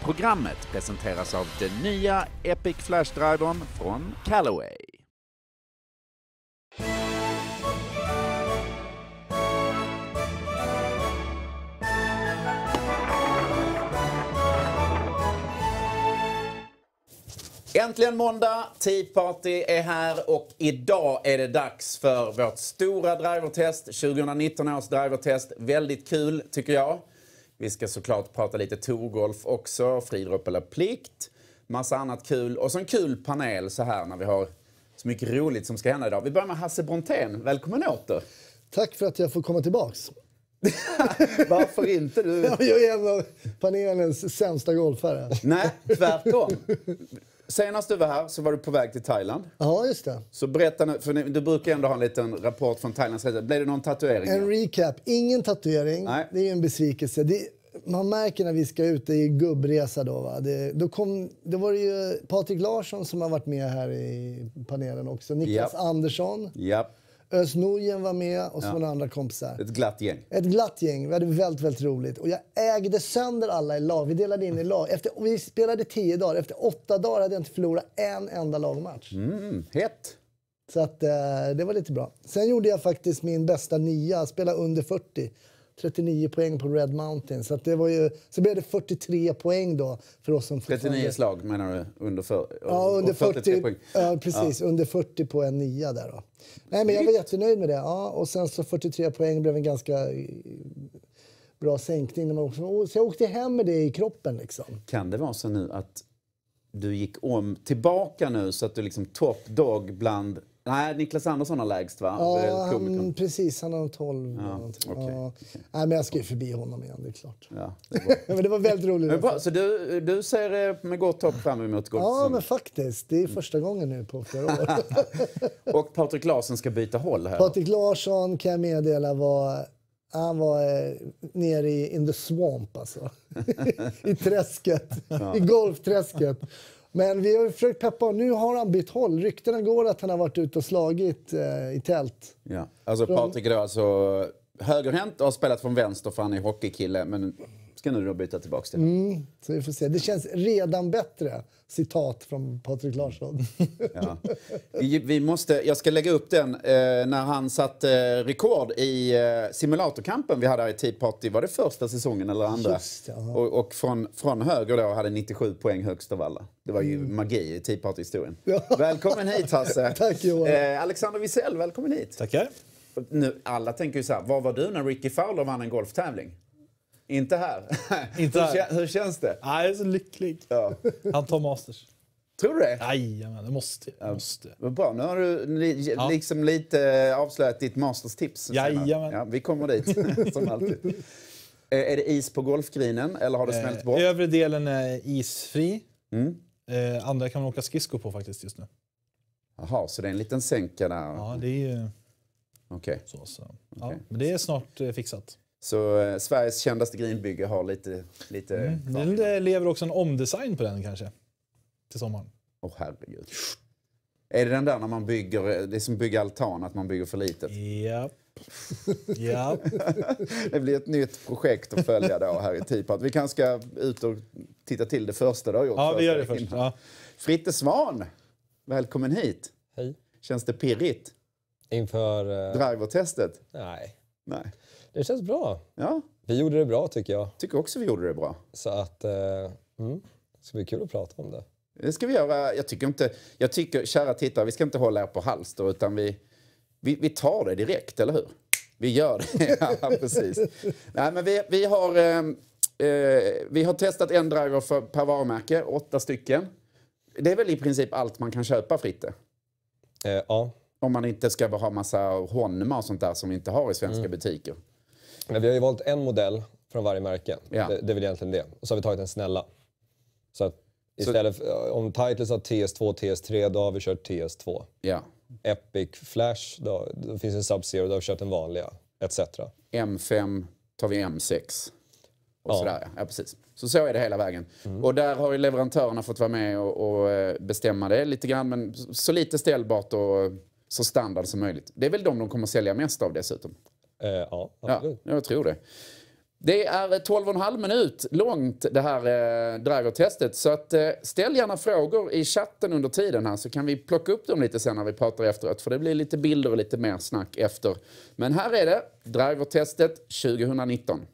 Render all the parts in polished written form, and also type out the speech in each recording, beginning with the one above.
Programmet presenteras av den nya Epic Flash-drivern från Callaway. Äntligen måndag, Tea Party är här och idag är det dags för vårt stora drivertest, 2019 års drivertest. Väldigt kul tycker jag. Vi ska såklart prata lite tourgolf också, friidrott eller plikt, massa annat kul och så en kul panel så här när vi har så mycket roligt som ska hända idag. Vi börjar med Hasse Brontén, välkommen åter. Tack för att jag får komma tillbaks. Varför inte du? Jag är en av panelens sämsta golfare. Nej, tvärtom. Senast du var här så var du på väg till Thailand. Ja, just det. Så berätta nu, för du brukar ändå ha en liten rapport från Thailands resa. Blev det någon tatuering? En recap. Ingen tatuering. Nej. Det är ju en besvikelse. Man märker när vi ska ut i gubbresa då. Va? Det var det ju Patrik Larsson som har varit med här i panelen också. Niklas Andersson. Ja. Özz Nujen var med och så några andra kompisar. Ett glatt gäng. Ett glatt gäng. Vi hade väldigt, väldigt roligt. Och jag ägde sönder alla i lag. Vi delade in i lag. Vi spelade 10 dagar. Efter 8 dagar hade jag inte förlorat en enda lagmatch. Hett. Så att det var lite bra. Sen gjorde jag faktiskt min bästa 9. Spelade under 40. 39 poäng på Red Mountain. Så att det var ju, så blev det 43 poäng då för oss som 39 slag menar du? Under 40? Ja, under 43 poäng. Ja, precis. Ja. Under 40 på en 9 där då. Nej, men jag var jättenöjd med det. Ja, och sen så 43 poäng blev en ganska bra sänkning. När man åkte. Så jag åkte hem med det i kroppen liksom. Kan det vara så nu att du gick tillbaka nu så att du liksom top dog bland... Nej, Niklas Andersson har lägst va? Ja, precis. Han har 12. Ja, okay. Ja. Nej, men jag ska ju förbi honom igen, det är klart. Ja, men det var väldigt roligt. Men bra, så du ser med gott hopp fram emot golf? Ja, men faktiskt. Det är första gången nu på flera år. Och Patrik Larsson ska byta håll här. Patrik Larsson kan jag meddela han var nere in the swamp alltså. I träsket. I golfträsket. Men vi har försökt peppa och nu har han bytt håll. Ryktena går att han har varit ute och slagit i tält. Ja, alltså Patrik är då alltså högerhänt och har spelat från vänster för han är hockeykille. Men ska nu då byta tillbaka till det. Så vi får se. Det känns redan bättre. Citat från Patrik Larsson. Ja. Jag ska lägga upp den när han satte rekord i simulatorkampen vi hade här i Tea Party. Var det första säsongen eller andra? Just det, ja. Och från höger då hade 97 poäng högst av alla. Det var ju magi i Tea Party-historien. Ja. Välkommen hit Hasse. Tack Johan. Alexander Wiesel, välkommen hit. Tackar. Nu, alla tänker ju så här, var var du när Ricky Fowler vann en golftävling? Inte här. Inte här. Hur känns det? Nej, jag är så lycklig. Ja. Han tar Masters. Tror du det? Nej, men det måste. Vad bra. Nu har du liksom lite avslöjat ditt Masters-tips. Jajamän. Ja, vi kommer dit, som alltid. Är det is på golfgrinen eller har det smält bort? Övre delen är isfri. Andra kan man åka skridskor på faktiskt just nu. Jaha, så det är en liten sänka där. Ja, det är ju så. Ja, Okay. men det är snart fixat. Så Sveriges kändaste grinbygge har lite Det lever också en omdesign på den kanske. Till sommaren. Herregud. Är det den där när man bygger, det är som bygger altan, att man bygger för litet? Japp. Ja. Det blir ett nytt projekt att följa då här i Tea Party. Vi kanske ska ut och titta till det första du har gjort. Ja, vi gör det först. Ja. Fritte Svan, välkommen hit. Hej. Känns det pirrigt? Inför... Drivertestet? Nej. Det känns bra. Ja. Vi gjorde det bra tycker jag. Tycker också vi gjorde det bra. Så att... det ska bli kul att prata om det. Det ska vi göra. Jag tycker, kära tittare, vi ska inte hålla er på hals då, utan vi tar det direkt, eller hur? Vi gör det, ja, precis. Nej, men vi har testat en driver per varumärke, 8 stycken. Det är väl i princip allt man kan köpa, Fritte? Ja. Om man inte ska ha massa Honma och sånt där som vi inte har i svenska butiker. Men vi har ju valt en modell från varje märke. Ja. Det är väl egentligen det. Och så har vi tagit en snälla. Så att istället om Titles har TS2, TS3, då har vi kört TS2. Ja. Epic Flash, då finns en Sub-Zero, då har vi kört den vanliga, etc. M5 tar vi M6. Och sådär, ja, precis. Så är det hela vägen. Och där har ju leverantörerna fått vara med och bestämma det lite grann, men så lite ställbart och så standard som möjligt. Det är väl de kommer sälja mest av dessutom. Ja, absolut. Ja, jag tror det. Det är 12,5 minut långt det här drivertestet. Så att, ställ gärna frågor i chatten under tiden här så kan vi plocka upp dem lite sen när vi pratar efteråt. För det blir lite bilder och lite mer snack efter. Men här är det, drivertestet 2019.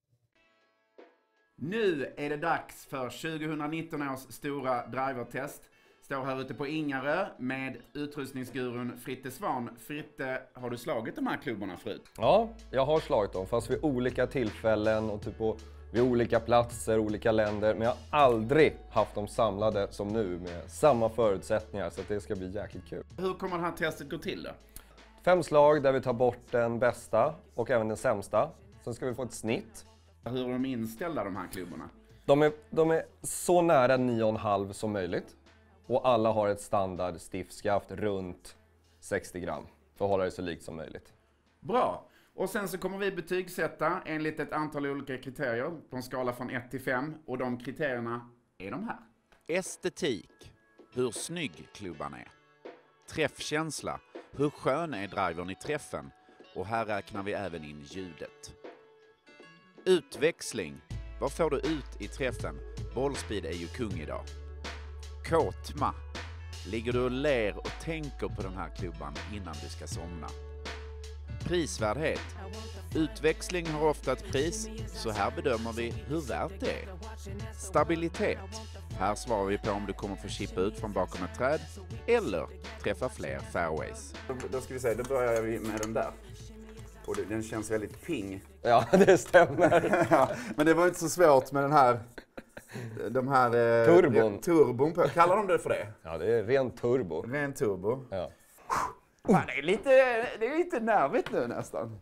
Nu är det dags för 2019 års stora drivertest. Står här ute på Ingarö med utrustningsgurun Fritte Svan. Fritte, har du slagit de här klubborna förut? Ja, jag har slagit dem, fast vid olika tillfällen och typ vid olika platser, olika länder. Men jag har aldrig haft dem samlade som nu med samma förutsättningar, så att det ska bli jäkligt kul. Hur kommer det här testet gå till då? 5 slag där vi tar bort den bästa och även den sämsta. Sen ska vi få ett snitt. Hur är de inställda de här klubborna? De är så nära 9,5 som möjligt. Och alla har ett standard stiftskaft runt 60 gram. För att hålla det så likt som möjligt. Bra. Och sen så kommer vi betygsätta enligt ett antal olika kriterier på en skala från 1 till 5. Och de kriterierna är de här. Estetik. Hur snygg klubban är. Träffkänsla. Hur skön är drivern i träffen? Och här räknar vi även in ljudet. Utväxling. Vad får du ut i träffen? Bollspeed är ju kung idag. Kåtma. Ligger du och ler och tänker på den här klubban innan du ska somna? Prisvärdhet. Utväxling har ofta ett pris, så här bedömer vi hur värt det är. Stabilitet. Här svarar vi på om du kommer få chippa ut från bakom ett träd eller träffa fler fairways. Då ska vi säga, då börjar vi med den där. Och den känns väldigt ping. Ja, det stämmer. Ja, men det var inte så svårt med den här... De här... Turbon. Kallar de det för det? Ja, det är ren turbo. Ren turbo. Ja. Fan, det är lite nervigt nu nästan.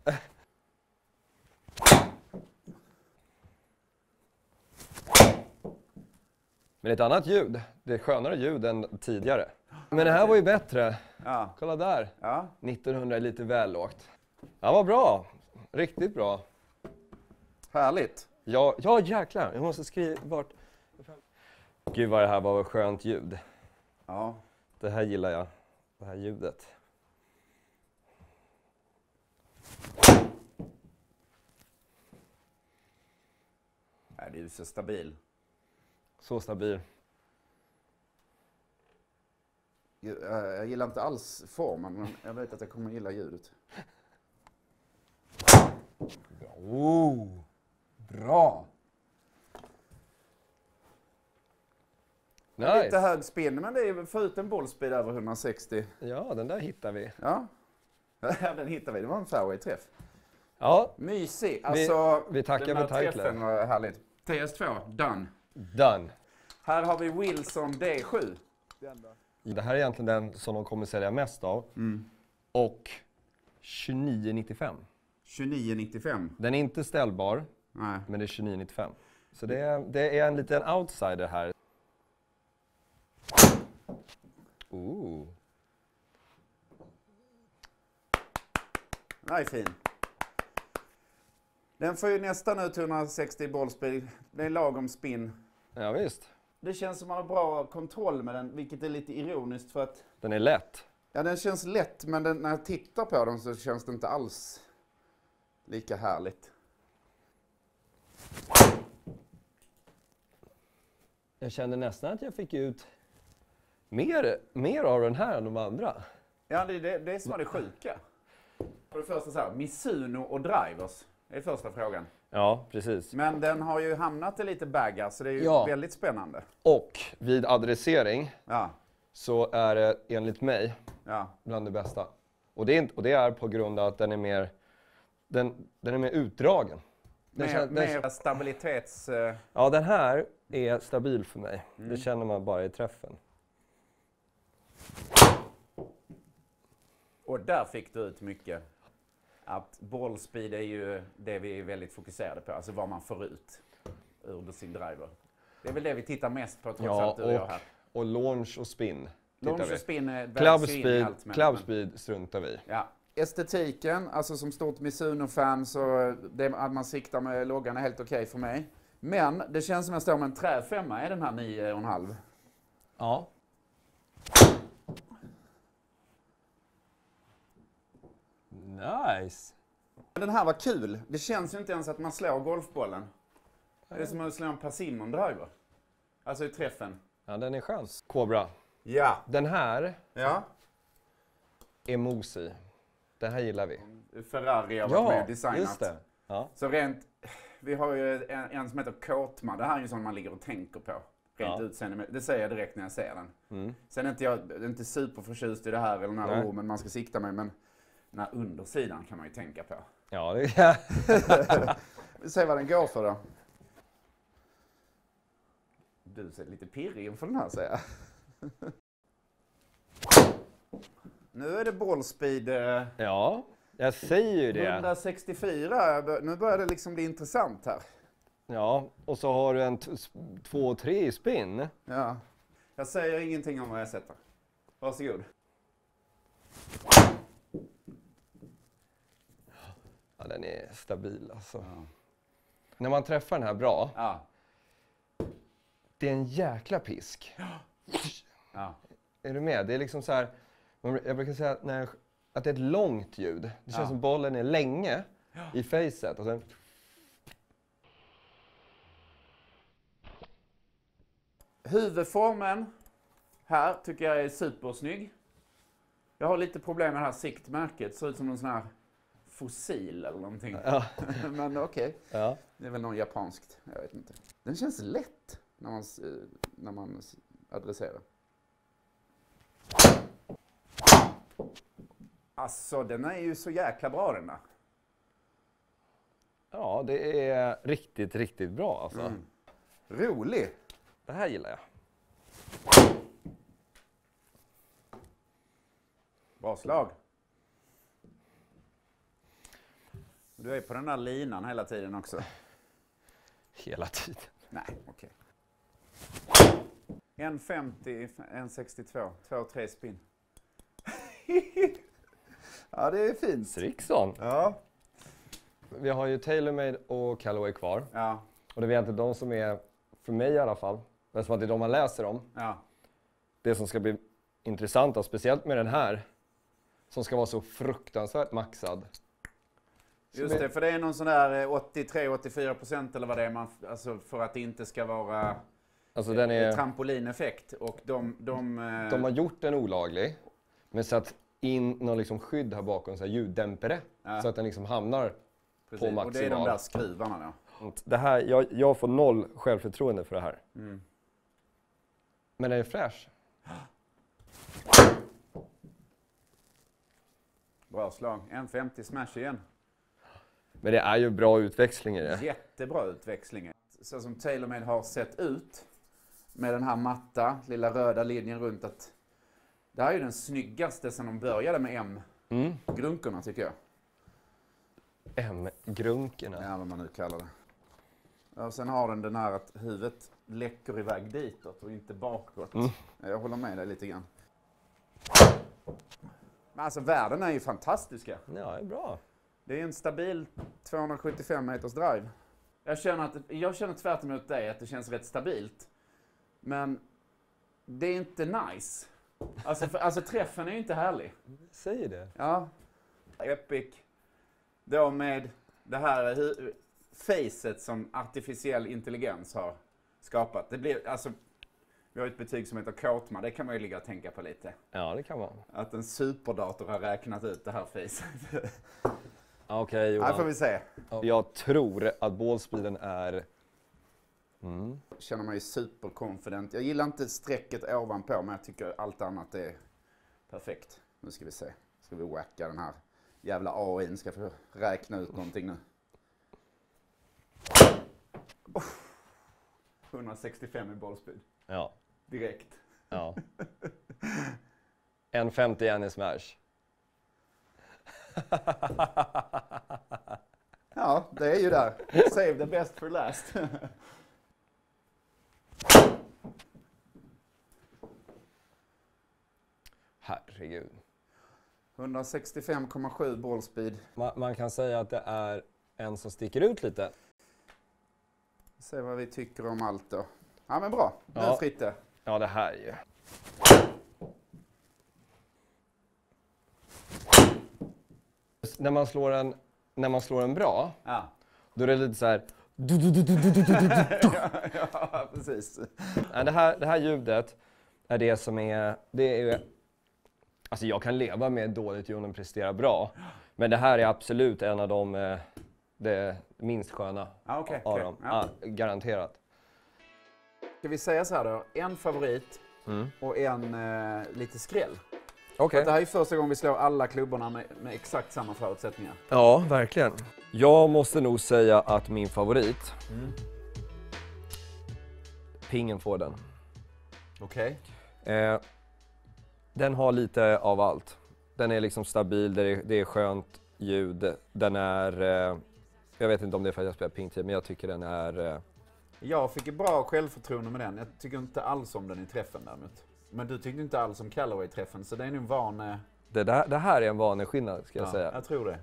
Men ett annat ljud. Det är skönare ljud än tidigare. Men det här var ju bättre. Ja. Kolla där. Ja. 1900 är lite väl lågt. Ja, vad bra. Riktigt bra. Härligt. Ja, jäklar. Jag måste skriva vart. Gud vad det här var skönt ljud. Ja. Det här gillar jag. Det här ljudet. Nej, det är ju så stabil. Så stabil. Jag gillar inte alls formen, men jag vet att jag kommer gilla ljudet. Oh, bra! Nice. Lite hög spin, men det är förut en bollspeed över 160. Ja, den där hittar vi. Ja, den hittar vi. Det var en fairway-träff. Ja. Mysig. Alltså, vi tackar den här för titlen. träffen var härligt. TS2, done. Done. Här har vi Wilson D7. Det här är egentligen den som de kommer sälja mest av. Och 29,95. 29,95. Den är inte ställbar, Nej. men det är 29,95. Så det är en liten outsider här. Ooh. Nej, fin. Den får ju nästan ut 160 bollspeed. Det är lagom spin. Ja, visst. Det känns som man har bra kontroll med den, vilket är lite ironiskt för att... Den är lätt. Ja, den känns lätt, men när jag tittar på den så känns det inte alls lika härligt. Jag kände nästan att jag fick ut mer av den här än de andra. Ja, det är som är det sjuka. För det första så här, Mizuno och drivers är första frågan. Ja, precis. Men den har ju hamnat i lite baggar, så det är ju väldigt spännande. Och vid adressering Ja. så är det enligt mig bland det bästa. Och det är på grund av att den är mer, den är mer utdragen. Mer stabilitets... Ja, den här är stabil för mig. Det känner man bara i träffen. Och där fick du ut mycket. Att bollspeed är ju det vi är väldigt fokuserade på. Alltså vad man får ut ur sin driver. Det är väl det vi tittar mest på, trots allt du och jag här. Och launch och spin. Launch och spin är Clubspeed struntar vi. Ja. Estetiken, alltså som stort Mizuno-fan så det att man siktar med loggan är helt okej för mig. Men det känns som jag står med en träfemma i den här 9,5. Ja. Nice. Den här var kul. Det känns ju inte ens att man slår golfbollen. Det är som att slå en persimmon-driver. Alltså i träffen. Ja, den är skön. Cobra. Ja. Den här Ja. är mos i. Den här gillar vi. Ferrari har varit med designat. just det. Ja. Så rent, vi har ju en som heter Kåtma. Det här är ju sån man ligger och tänker på. Rent utseende. Det säger jag direkt när jag ser den. Sen är jag inte superförtjust i det här eller den här men man ska sikta mig. Men den här undersidan kan man ju tänka på. Ja, det är... Vi ser vad den går för då. Du ser lite pirrig inför den här, säger jag. Nu är det ballspeed. Ja, jag säger ju det. 164. Nu börjar det liksom bli intressant här. Ja, och så har du en 2-3 i spin. Ja. Jag säger ingenting om vad jag sätter. Varsågod. Ja, den är stabil alltså. Ja. När man träffar den här bra, det är en jäkla pisk. Ja. Är du med? Det är liksom så här, jag brukar säga att det är ett långt ljud. Det känns som bollen är länge i facet. Och sen... Huvudformen här tycker jag är supersnygg. Jag har lite problem med det här siktmärket. Det ser ut som någon sån här fossil eller någonting. Ja. Men okej. Ja. Det är väl någon japanskt. Jag vet inte. Den känns lätt när man adresserar. Alltså, den är ju så jäkla bra den där. Ja, det är riktigt, riktigt bra alltså. Rolig. Det här gillar jag. Bra slag. Du är på den där linan hela tiden också. Hela tiden. Nej, okej. 1,50, 1,62, 2-3 spin. Ja, det är fint. Srickson. Ja. Vi har ju TaylorMade och Callaway kvar. Ja. Och det är inte de som är, för mig i alla fall, men som att det är de man läser om. Ja. Det som ska bli intressant, och speciellt med den här, som ska vara så fruktansvärt maxad. Just det, för det är någon sån där 83-84% eller vad det är man, alltså för att det inte ska vara Alltså den är, trampolineffekt. Och de har gjort den olaglig, men satt in någon liksom skydd här bakom, så här ljuddämpare, så att den liksom hamnar på maximal. Och det är de där skruvarna då. Det här, jag får 0 självförtroende för det här. Men den är fräsch. Bra slag. 1,50 smash igen. Men det är ju bra utväxling i det. Jättebra utväxling. Så som TaylorMade har sett ut med den här matta, lilla röda linjen runt, att det här är ju den snyggaste sedan de började med M-grunkorna tycker jag. M-grunkorna? Ja, vad man nu kallar det. Och sen har den här att huvudet läcker iväg ditåt och inte bakåt. Jag håller med dig lite grann. Men alltså värden är ju fantastiska. Ja, det är bra. Det är en stabil 275 meters drive. Jag känner tvärt emot dig att det känns rätt stabilt. Men det är inte nice. Alltså träffen är ju inte härlig. Säger det. Ja. Epic. Då med det här facet som artificiell intelligens har skapat. Det blir, alltså, vi har ett betyg som heter Kåtma. Det kan man ju ligga och tänka på lite. Ja, det kan man. Att en superdator har räknat ut det här facet. Okej, Johan. Här får vi se. Jag tror att ballspeeden är... Känner mig superconfident. Jag gillar inte strecket ovanpå, men jag tycker allt annat är perfekt. Nu ska vi se. Ska vi wacka den här jävla AI:n. Ska få räkna ut någonting nu. 165 i ballspeed. Ja. Direkt. Ja. 1,51 i smash. Ja, det är ju där. Save the best for last. Herregud. 165,7 ballspeed. Man kan säga att det är en som sticker ut lite. Se vad vi tycker om allt då. Ja, men bra. Nu Ja. Fritte. Ja, det här är ju... När man slår en när man slår den bra, Ja. då är det lite så här... Ja, precis. Det här ljudet är det som är... Alltså jag kan leva med dåligt ljud om den presterar bra. Men det här är absolut en av de det minst sköna av dem. Ja. Garanterat. Ska vi säga så här då? En favorit och en lite skräll. Okej. Det här är första gången vi slår alla klubborna med exakt samma förutsättningar. Ja, verkligen. Jag måste nog säga att min favorit... Pingen får den. Okej. Den har lite av allt. Den är liksom stabil, det är skönt ljud. Den är... jag vet inte om det är för att jag spelar ping-team, men jag tycker den är... Jag fick ett bra självförtroende med den. Jag tycker inte alls om den i träffen däremot. Men du tyckte inte alls om Callaway-träffen, så det är nog en van... Det här är en vaneskillnad, ska jag säga. Jag tror det.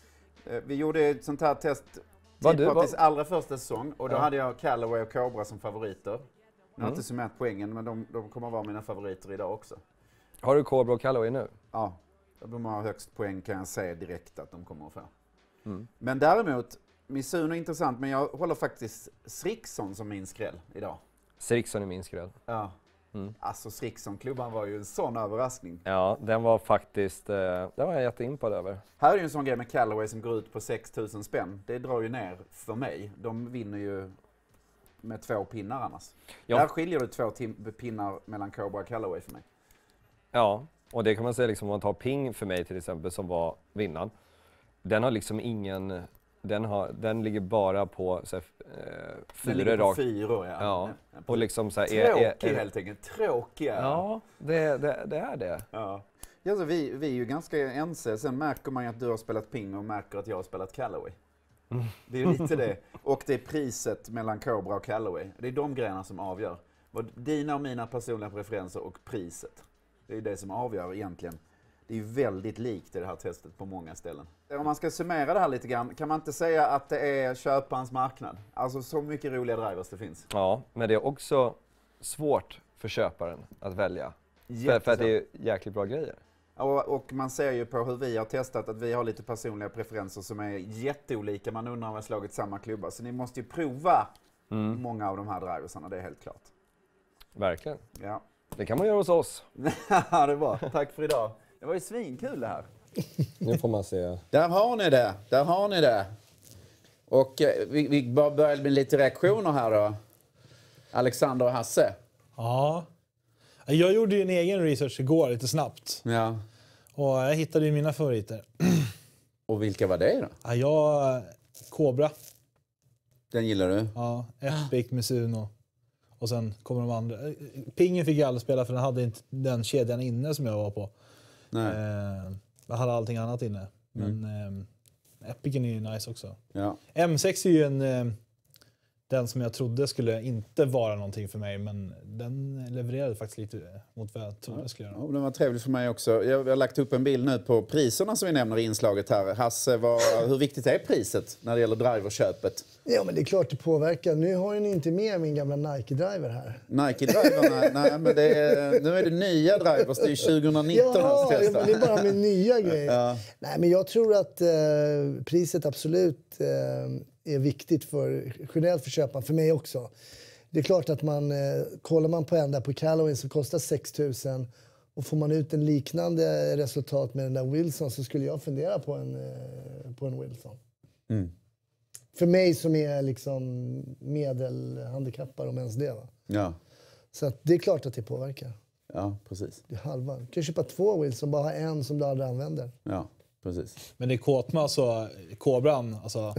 Vi gjorde ett sånt här test Teapartys allra första säsong, och då hade jag Callaway och Cobra som favoriter. Jag har inte summerat poängen, men de kommer att vara mina favoriter idag också. Har du Cobra och Callaway nu? Ja, de har högst poäng, kan jag säga direkt att de kommer att få. Men däremot, Mizuno är intressant, men jag håller faktiskt Srixon som min skräll idag. Srixon är min skräll. Ja. Alltså Srixon-klubban var ju en sån överraskning. Ja, den var faktiskt, den var jag jätteimpad över. Här är ju en sån grej med Callaway som går ut på 6 000 spänn. Det drar ju ner för mig. De vinner ju med 2 pinnar annars. Ja. Där skiljer det 2 pinnar mellan Cobra och Callaway för mig. Ja, och det kan man säga liksom, om man tar Ping för mig till exempel som var vinnaren. Den har liksom ingen... Den ligger bara på så här, 4 rakt. 4, ja. Ja. Och liksom så här, tråkig helt enkelt. Tråkiga. Ja, det är det. Ja. Alltså, vi är ju ganska ense. Sen märker man ju att du har spelat Ping och märker att jag har spelat Callaway. Det är ju lite det. Och det är priset mellan Cobra och Callaway. Det är de grejerna som avgör. Dina och mina personliga preferenser och priset. Det är det som avgör egentligen. Det är ju väldigt likt i det här testet på många ställen. Om man ska summera det här lite grann, kan man inte säga att det är köparens marknad? Alltså så mycket roliga drivers det finns. Ja, men det är också svårt för köparen att välja. För att det är jäkligt bra grejer. Och man ser ju på hur vi har testat att vi har lite personliga preferenser som är jätteolika. Man undrar om vi har slagit samma klubbar. Så ni måste ju prova många av de här driversarna, det är helt klart. Verkligen. Ja. Det kan man göra hos oss. Ja, det är bra. Tack för idag. Det var ju svinkul det här. Nu får man se. Där har ni det. Och vi börjar med lite reaktioner här då. Alexander och Hasse. Ja. Jag gjorde ju en egen research igår lite snabbt. Ja. Och jag hittade ju mina favoriter. Och vilka var det då? Ja, Cobra. Den gillar du? Ja, Epic, Mizuno. Och sen kommer de andra. Pingen fick jag aldrig spela för den hade inte den kedjan inne som jag var på. Nej. Jag hade allting annat inne. Men Epicen är ju nice också. Ja. M6 är ju den som jag trodde skulle inte vara någonting för mig. Men den levererade faktiskt lite mot vad jag trodde skulle göra. Ja, det var trevligt för mig också. Jag har lagt upp en bild nu på priserna som vi nämner i inslaget här. Hasse, hur viktigt är priset när det gäller driverköpet? Ja, men det är klart det påverkar. Nu har ni inte med min gamla Nike-driver här. Nike-driverna? Nej, men nu är det nya drivers. Det är 2019 ja, men det är bara med nya grejer. Ja. Nej, men jag tror att priset absolut är viktigt generellt för köparen, för mig också. Det är klart att kollar man på en där på Callaway som kostar 6 000 och får man ut en liknande resultat med den där Wilson, så skulle jag fundera på en Wilson. Mm. För mig som är liksom medelhandikappad, om ens det. Va? Ja. Så att det är klart att det påverkar. Ja, precis. Det är halva. Du kan köpa 2 Wilson, bara ha en som du aldrig använder. Ja, precis. Men det är Kåtma, alltså Kobran. Alltså.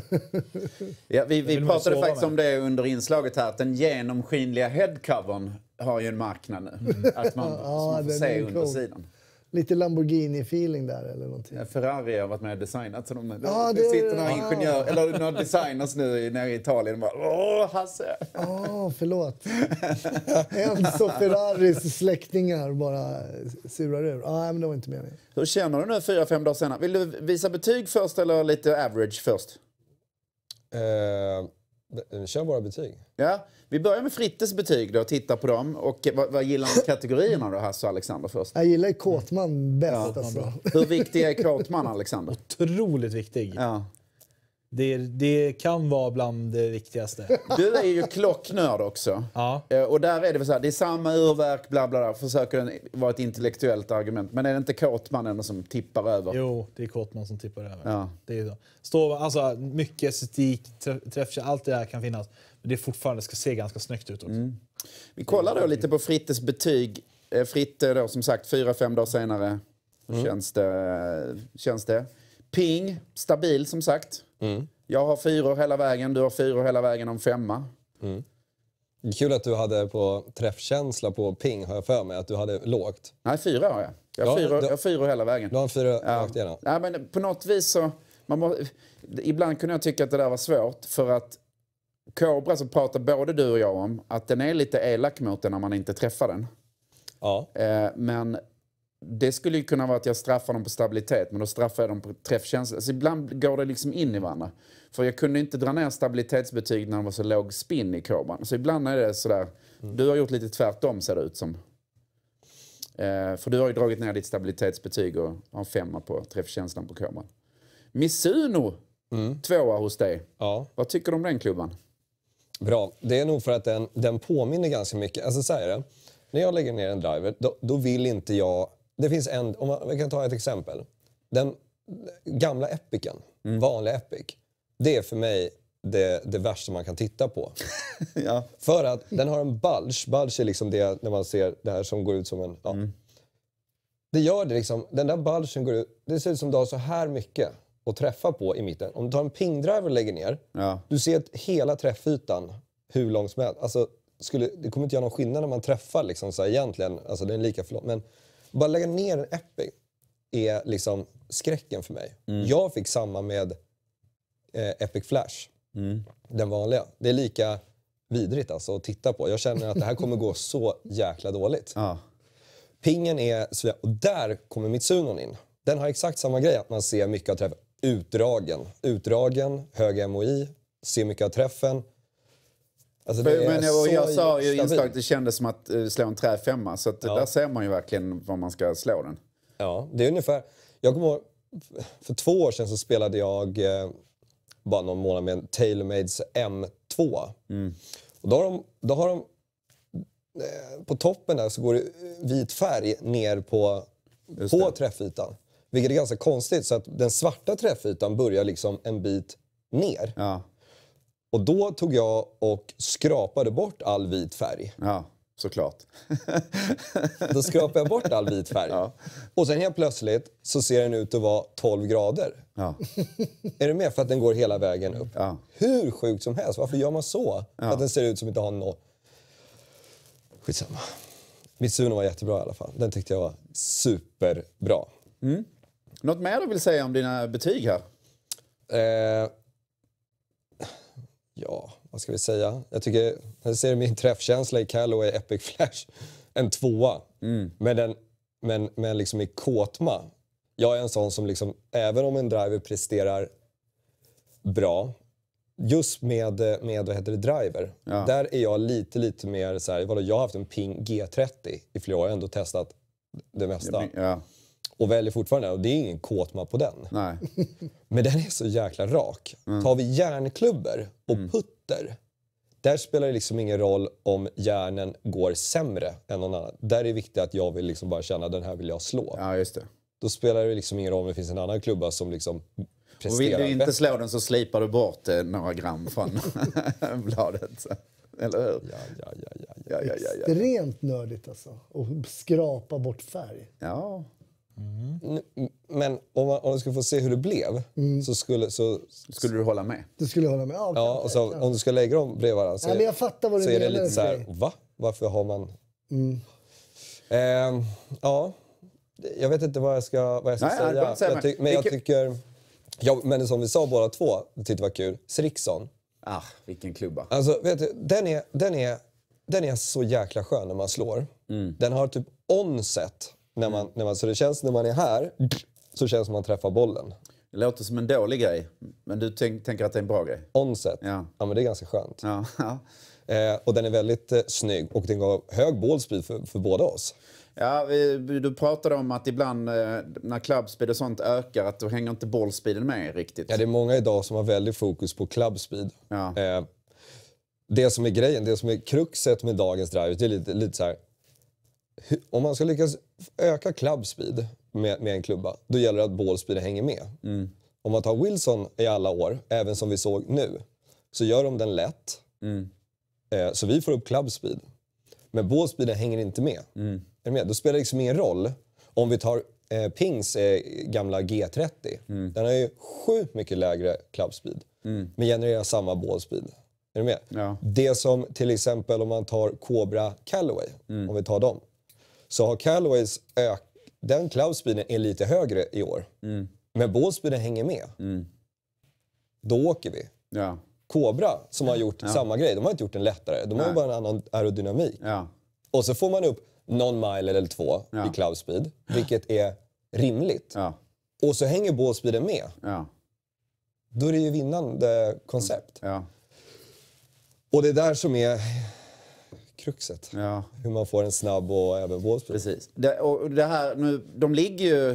Ja, vi pratade faktiskt om det under inslaget här, att den genomskinliga headcovern har ju en marknad nu. Att man får se undersidan. Lite Lamborghini-feeling där eller någonting. Ja, Ferrari har varit med och designat. Så det sitter några ingenjörer, eller några designers nu nere i Italien och bara Hasse! Förlåt. Enzo Ferraris släktingar bara surar ur. Men det var inte med mig. Hur känner du nu 4-5 dagar senare? Vill du visa betyg först eller lite average först? Kör bara betyg. Ja, vi börjar med Frittes betyg då och tittar på dem. Och vad gillar ni kategorierna då, Hasse och Alexander först? Jag gillar Kåtman bäst. Alltså. Hur viktig är Kåtman, Alexander? Otroligt viktig. Ja. Det kan vara bland det viktigaste. Du är ju klocknörd också. Ja. Och där är det väl så här, det är samma urverk, bla bla bla. Försöker vara ett intellektuellt argument. Men är det inte Kåtman som tippar över? Jo, det är Kåtman som tippar över. Ja. Det är så. Alltså, mycket estetik, träffsäkerhet, allt det där kan finnas. Men det fortfarande ska se ganska snyggt ut också. Vi kollar då lite på Frittes betyg. Fritte då som sagt 4-5 dagar senare. Hur känns det? Ping, stabil som sagt. Jag har 4 hela vägen, du har 4 hela vägen om 5. Kul att du hade på träffkänsla på ping, har jag för mig, att du hade lågt. Nej, 4 har jag. Jag har 4 hela vägen. Du har en 4 rakt igenom. Ja, men på något vis så... ibland kunde jag tycka att det där var svårt för att Cobra så pratar både du och jag om att den är lite elak mot den när man inte träffar den. Ja. Men det skulle ju kunna vara att jag straffar dem på stabilitet, men då straffar jag dem på träffkänsla. Så ibland går det liksom in i varandra. För jag kunde inte dra ner stabilitetsbetyg när det var så låg spin i Cobran. Så ibland är det sådär, du har gjort lite tvärtom ser det ut som. För du har ju dragit ner ditt stabilitetsbetyg och har 5 på träffkänslan på Cobran. Mizuno, 2 hos dig. Ja. Vad tycker du om den klubban? Bra. Det är nog för att den påminner ganska mycket. Alltså så här, när jag lägger ner en driver, då vill inte jag... Det finns vi kan ta ett exempel. Den gamla Epicen, vanliga Epic, det är för mig det värsta man kan titta på. Ja. För att den har en bulge. Bulge är liksom det när man ser det här som går ut som en... Ja. Det gör det liksom, den där bulgen går ut, det ser ut som du har så här mycket att träffa på i mitten. Om du tar en pingdriver och lägger ner, du ser hela träffytan hur långt som helst. Alltså, det kommer inte göra någon skillnad när man träffar liksom, så här, egentligen. Alltså den är lika för lång. Men bara lägga ner en Epic är liksom skräcken för mig. Jag fick samma med Epic Flash. Den vanliga. Det är lika vidrigt alltså att titta på. Jag känner att det här kommer gå så jäkla dåligt. Ja. Pingen är... Och där kommer Mitsunon in. Den har exakt samma grej. Att man ser mycket av träffen. Utdragen, hög MOI. Ser mycket av träffen. Alltså jag sa ju inslag att det kändes som att slå en träfemma. Så att där ser man ju verkligen var man ska slå den. Ja, det är ungefär... Jag kommer ihåg, för 2 år sedan så spelade jag bara någon månad med en TaylorMades M2. Och då har de på toppen där så går det vit färg ner på träffytan. Vilket är ganska konstigt, så att den svarta träffytan börjar liksom en bit ner. Ja. Och då tog jag och skrapade bort all vit färg. Ja, såklart. Då skrapade jag bort all vit färg. Ja. Och sen helt plötsligt så ser den ut att vara 12 grader. Ja. Är du med? För att den går hela vägen upp. Ja. Hur sjukt som helst. Varför gör man så? Att den ser ut som inte har något... Skitsamma. Mitsuno var jättebra i alla fall. Den tyckte jag var superbra. Något mer du vill säga om dina betyg här? Ja, vad ska vi säga? Jag tycker, jag ser min träffkänsla i Callaway Epic Flash en 2. Men liksom i Kåtma. Jag är en sån som liksom, även om en driver presterar bra, just med vad heter det, driver. Ja. Där är jag lite mer så här, jag har haft en Ping G30 i flera år, jag har ändå testat det mesta. Ja. Och väljer fortfarande, och det är ingen Kåtma på den. Nej. Men den är så jäkla rak. Tar vi järnklubbor och putter, där spelar det liksom ingen roll om järnen går sämre än någon annan. Där är det viktigt att jag vill liksom bara känna, den här vill jag slå. Ja, just det. Då spelar det liksom ingen roll om det finns en annan klubba som liksom presterar. Och vill du inte bättre. slå den så slipar du bort några gram från bladet. Eller hur? Ja. Extremt nördigt alltså. Och skrapa bort färg. Ja. Men om du skulle få se hur det blev så skulle du hålla med? Du skulle hålla med? Ja, och så, om du ska lägga dem bredvid varandra så, men jag fattar vad du så är det menar, lite så här, va? Varför har man... Ja, jag vet inte vad jag ska säga. Jag tycker... Ja, men som vi sa båda två, jag tyckte det var kul. Sriksson. Vilken klubba. Alltså, vet du, den är så jäkla skön när man slår. Den har typ onset. När man, så det känns när man är här, så känns som man träffar bollen. Det låter som en dålig grej, men du tänker att det är en bra grej? Onset. Ja, men det är ganska skönt. Ja. Och den är väldigt snygg och den gav hög ballspeed för båda oss. Ja, du pratade om att ibland när clubspeed och sånt ökar att då hänger inte ballspeeden med riktigt. Ja, det är många idag som har väldigt fokus på clubspeed. Ja. Det som är grejen, det som är kruxet med dagens drive, det är lite så här. Om man ska lyckas öka clubspeed med en klubba, då gäller det att ballspeeden hänger med. Om man tar Wilson i alla år, även som vi såg nu, så gör de den lätt. Så vi får upp clubspeed. Men ballspeeden hänger inte med. Är du med? Då spelar det liksom ingen roll. Om vi tar Pings gamla G30. Den har ju sjukt mycket lägre clubspeed. Men genererar samma ballspeed. Är du med? Ja. Det som till exempel om man tar Cobra Callaway. Om vi tar dem. Så har Callaways den clubspeeden är lite högre i år. Men ballspeeden hänger med. Då åker vi. Ja. Cobra som har gjort samma grej. De har inte gjort den lättare. De har ju bara en annan aerodynamik. Ja. Och så får man upp någon mile eller 2 i clubspeed. Vilket är rimligt. Ja. Och så hänger ballspeeden med. Ja. Då är det ju vinnande koncept. Ja. Och det är där som är kruxet. Ja. Hur man får en snabb och även ballspeed. Precis. Det här, nu, de ligger ju...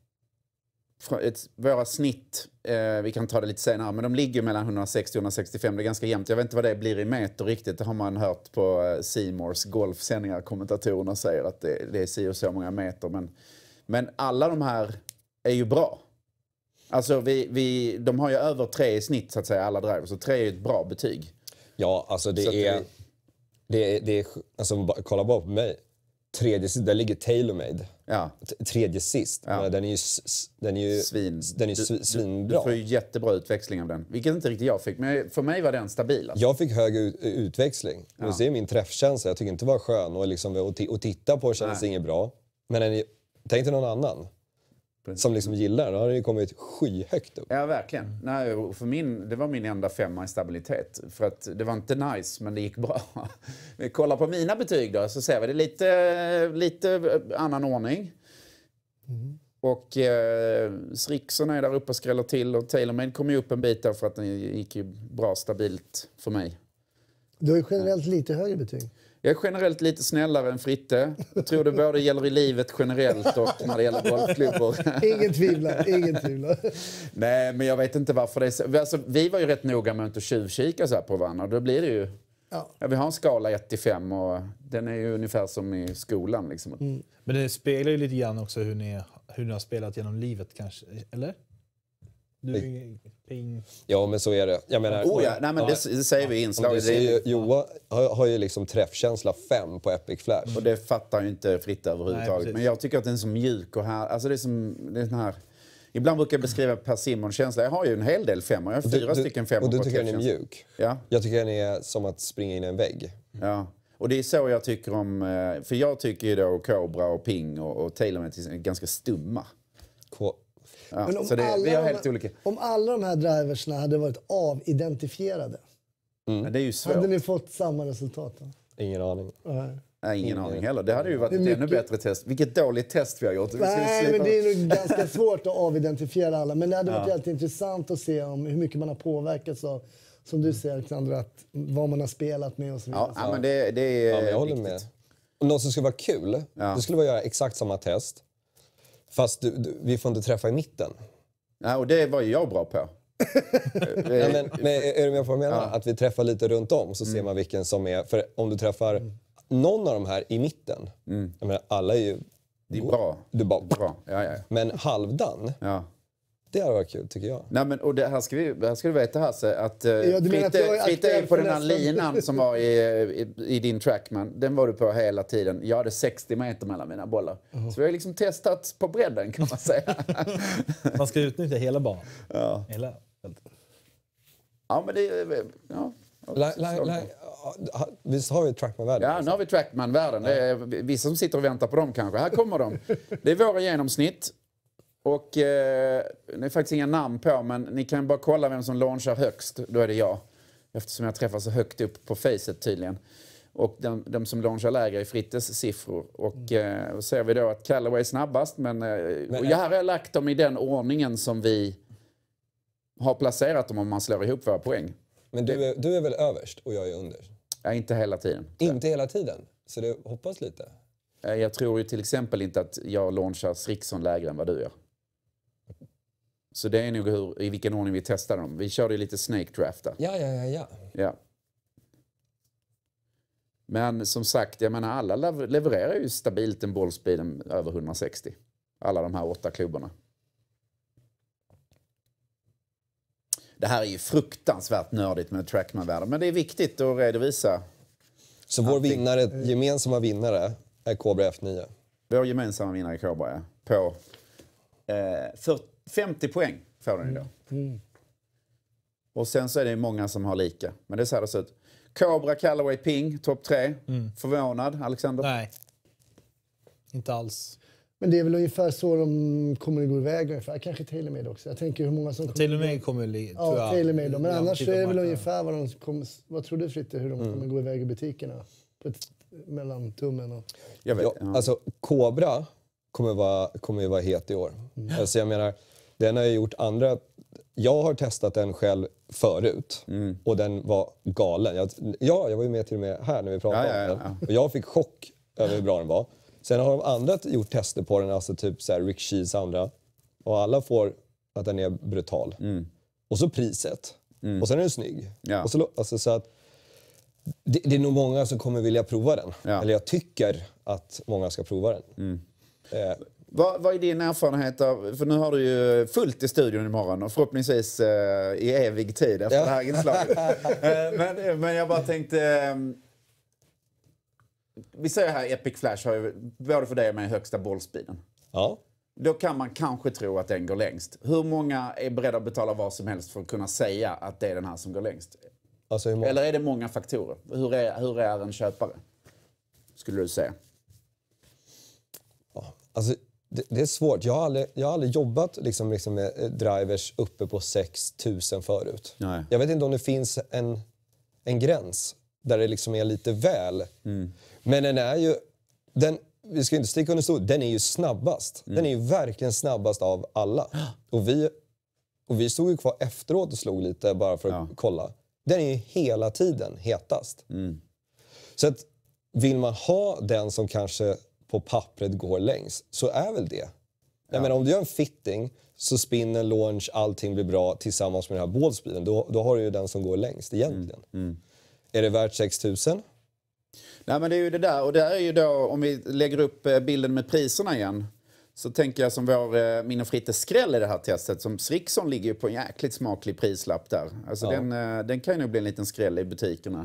Våra snitt, vi kan ta det lite senare, men de ligger mellan 160 och 165. Det är ganska jämnt. Jag vet inte vad det blir i meter riktigt. Det har man hört på Seymours golfsändningar. Kommentatorerna säger att det är så många meter. Men alla de här är ju bra. Alltså de har ju över 3 i snitt så att säga, alla drivers. Så 3 är ett bra betyg. Ja, alltså det är alltså kolla bara på mig. Där ligger TaylorMade. Ja. Tredje sist. Ja. Den är ju svinbra. Du får ju jättebra utväxling av den. Vilket inte riktigt jag fick. Men för mig var den stabil. Alltså. Jag fick hög utväxling. Ja. Det är min träffkänsla. Jag tycker inte det var skön. Och liksom, att titta på känns inget bra. Men tänk dig någon annan. Som liksom gillar den. Då har den ju kommit skyhögt upp. Ja, verkligen. Nej, det var min enda 5 i stabilitet. För att det var inte nice, men det gick bra. Vi kollar på mina betyg då, så ser vi det lite annan ordning. Och Srickson är där uppe och skräller till. Och TaylorMade kom ju upp en bit där för att den gick ju bra stabilt för mig. Du har ju generellt lite högre betyg. Jag är generellt lite snällare än Fritte. Jag tror det både gäller i livet generellt och när det gäller golfklubbor. Ingen tvivlar. Nej, men jag vet inte varför det är så. Alltså, vi var ju rätt noga med att inte tjuvkika så här på varandra. Då blir det ju... Ja, vi har en skala 1-5 och den är ju ungefär som i skolan. Liksom. Men det speglar ju lite grann också hur ni har spelat genom livet kanske, eller? Ping. Ja, men så är det. Jag menar, det säger vi i inslaget. Johan har ju liksom träffkänsla 5 på Epic Flash. Och det fattar ju inte Fritte överhuvudtaget. Nej, men jag tycker att den är så mjuk och här... Alltså det är den här... Ibland brukar jag beskriva Per Simon-känsla. Jag har ju en hel del 5. Jag har 4 stycken 5. Och du tycker den är mjuk? Ja. Jag tycker den är som att springa in i en vägg. Ja. Och det är så jag tycker om... För jag tycker ju då Cobra och Ping och TaylorMade är ganska stumma. Ja, men så vi har helt olika. Om alla de här driversna hade varit avidentifierade, det är ju svårt. hade ni fått samma resultat då? Ingen aning. Nej, ingen aning heller. Det hade ju varit ett ännu bättre test. Vilket dåligt test vi har gjort. Nej, men det är nog ganska svårt att avidentifiera alla. Men det hade varit helt intressant att se om hur mycket man har påverkats av, som du säger, Alexander, vad man har spelat med och så vidare. Ja, men det är men jag håller med. Och något som skulle vara kul, det skulle vara att göra exakt samma test. Fast vi får inte träffa i mitten. Ja, och det var ju jag bra på. men är du med på vad jag menar? Att vi träffar lite runt om så ser man vilken som är... För om du träffar någon av de här i mitten, jag menar, alla är ju... Det är bra. Du bara... Bra. Ja. Men halvdan, det hade varit kul tycker jag. Nej, men, och det här ska du veta här, så att Fritte är på den här linan som var i din trackman. Den var du på hela tiden. Jag hade 60 meter mellan mina bollar. Så vi har liksom testat på bredden, kan man säga. Man ska utnyttja hela banan. Ja. Hela fältet. Ja, men det är... Ja. Visst har vi Trackman-världen? Ja, nu har vi Trackman-världen. Det är vissa som sitter och väntar på dem kanske. Här kommer de. Det är våra genomsnitt. Och det är faktiskt inga namn på, men ni kan bara kolla vem som launchar högst. Då är det jag. Eftersom jag träffar så högt upp på facet tydligen. Och de som launchar lägre är Frittes siffror. Och ser vi då att Callaway är snabbast. Men jag har lagt dem i den ordningen som vi har placerat dem om man slår ihop våra poäng. Men du är väl överst och jag är under? Ja, inte hela tiden. Inte hela tiden? Så det hoppas lite? Jag tror ju till exempel inte att jag launchar Srixon lägre än vad du gör. Så det är nog i vilken ordning vi testar dem. Vi körde ju lite snake draft där. Ja. Men som sagt, jag menar alla levererar ju stabilt en bollspeeden över 160. Alla de här 8 klubborna. Det här är ju fruktansvärt nördigt med Trackman-världen, men det är viktigt att redovisa. Så vår gemensamma vinnare är Cobra F9? Vår gemensamma vinnare är Cobra, ja. På 50 poäng får den idag. Och sen så är det många som har lika. Men det är så här det ser ut. Cobra, Callaway, Ping, topp 3. Förvånad, Alexander? Nej, inte alls. Men det är väl ungefär så de kommer att gå iväg ungefär. Kanske TaylorMade också. Jag tänker hur många som TaylorMade kommer tror jag. TaylorMade då. Men annars är det väl ungefär vad de kommer... Vad tror du, Fritte, hur de kommer gå iväg i butikerna? Mellan tummen och... Jag vet. Alltså, Cobra kommer ju vara het i år. Alltså, jag menar, den har ju gjort andra... Jag har testat den själv förut och den var galen. Jag var ju med till och med här när vi pratade om den. Och jag fick chock över hur bra den var. Sen har de andra gjort tester på den, alltså typ så här Rick Shees andra. Och alla får att den är brutal. Och så priset. Och sen är den snygg. Och så, alltså, så att det är nog många som kommer vilja prova den. Eller jag tycker att många ska prova den. Vad är din erfarenhet av, för nu har du ju fullt i studion imorgon och förhoppningsvis i evig tid efter det här inslaget. men jag bara tänkte, vi säger här Epic Flash har ju både för dig med högsta bollspeeden. Ja. Då kan man kanske tro att den går längst. Hur många är beredda att betala vad som helst för att kunna säga att det är den här som går längst? Alltså, eller är det många faktorer? Hur är en köpare? Skulle du säga? Ja, alltså... Det är svårt. Jag har aldrig jobbat liksom med drivers uppe på 6000 förut. Nej. Jag vet inte om det finns en gräns där det liksom är lite väl. Men den är ju... vi ska inte sticka under stol. Den är ju snabbast. Den är ju verkligen snabbast av alla. Och vi stod ju kvar efteråt och slog lite bara för att kolla. Den är ju hela tiden hetast. Så att vill man ha den som kanske... på pappret går längst, så är väl det. Jag menar, om du gör en fitting så spinner, launch, allting blir bra tillsammans med den här ballspeeden. Då har du ju den som går längst egentligen. Är det värt 6000? Nej, men det är ju det där. Och det är ju då, om vi lägger upp bilden med priserna igen, så tänker jag som min och Fritte skräll i det här testet. Som Srixon ligger ju på en jäkligt smaklig prislapp där. Alltså den kan ju nog bli en liten skräll i butikerna.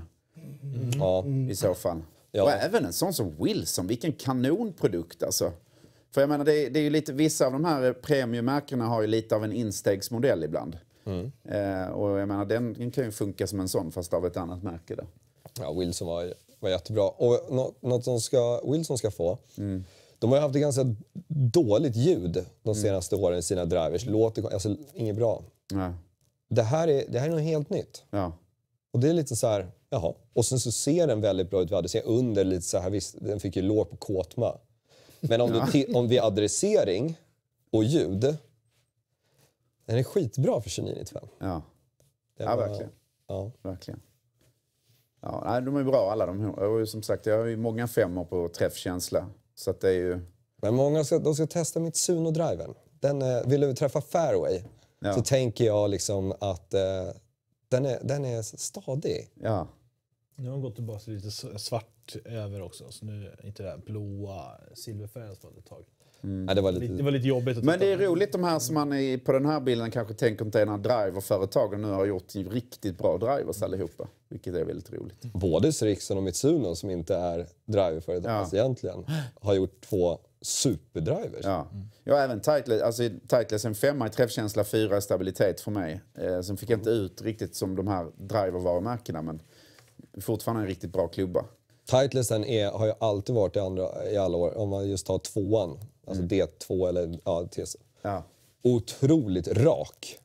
I så fall. Ja. Och även en sån som Wilson, vilken kanonprodukt alltså. För jag menar, det är ju lite, vissa av de här premiummärkena har ju lite av en instegsmodell ibland. Och jag menar, den kan ju funka som en sån fast av ett annat märke där. Ja, Wilson var jättebra. Och något som Wilson ska få, de har ju haft ett ganska dåligt ljud de senaste åren i sina drivers. Låter alltså inget bra. Nej. Det här är något helt nytt. Ja. Och det är lite så här, jaha. Och sen så ser den väldigt bra ut. Vi hade sett under lite så här, visst, den fick ju lår på kåtma. Men om vi adressering och ljud, den är skitbra för 2995. Ja. Verkligen. Ja. Verkligen. Ja, nej, de är bra alla de. Och som sagt, jag har ju många 5 på träffkänsla. Så att det är ju... Men många de ska testa Mitsuno-driven. Vill du träffa fairway så tänker jag liksom att den är stadig. Ja. Nu har de gått tillbaka till lite svart över också. Så nu är inte det här blåa silverfärgat ett tag. Ja, det var lite jobbigt att Men det är roligt de här som man på den här bilden kanske tänker inte är några driverföretag och nu har gjort riktigt bra drivers allihopa. Vilket är väldigt roligt. Både Srixon och Mitsuno som inte är driverföretag egentligen har gjort 2 superdrivers. Ja, även Titleist. Alltså Titleist en 5 i träffkänsla, 4 i stabilitet för mig. Sen fick jag inte ut riktigt som de här drivervarumärkena, men fortfarande en riktigt bra klubba. Titleist har ju alltid varit i alla år, om man just tar 2an. Alltså D2 eller TC. Ja. Otroligt rak.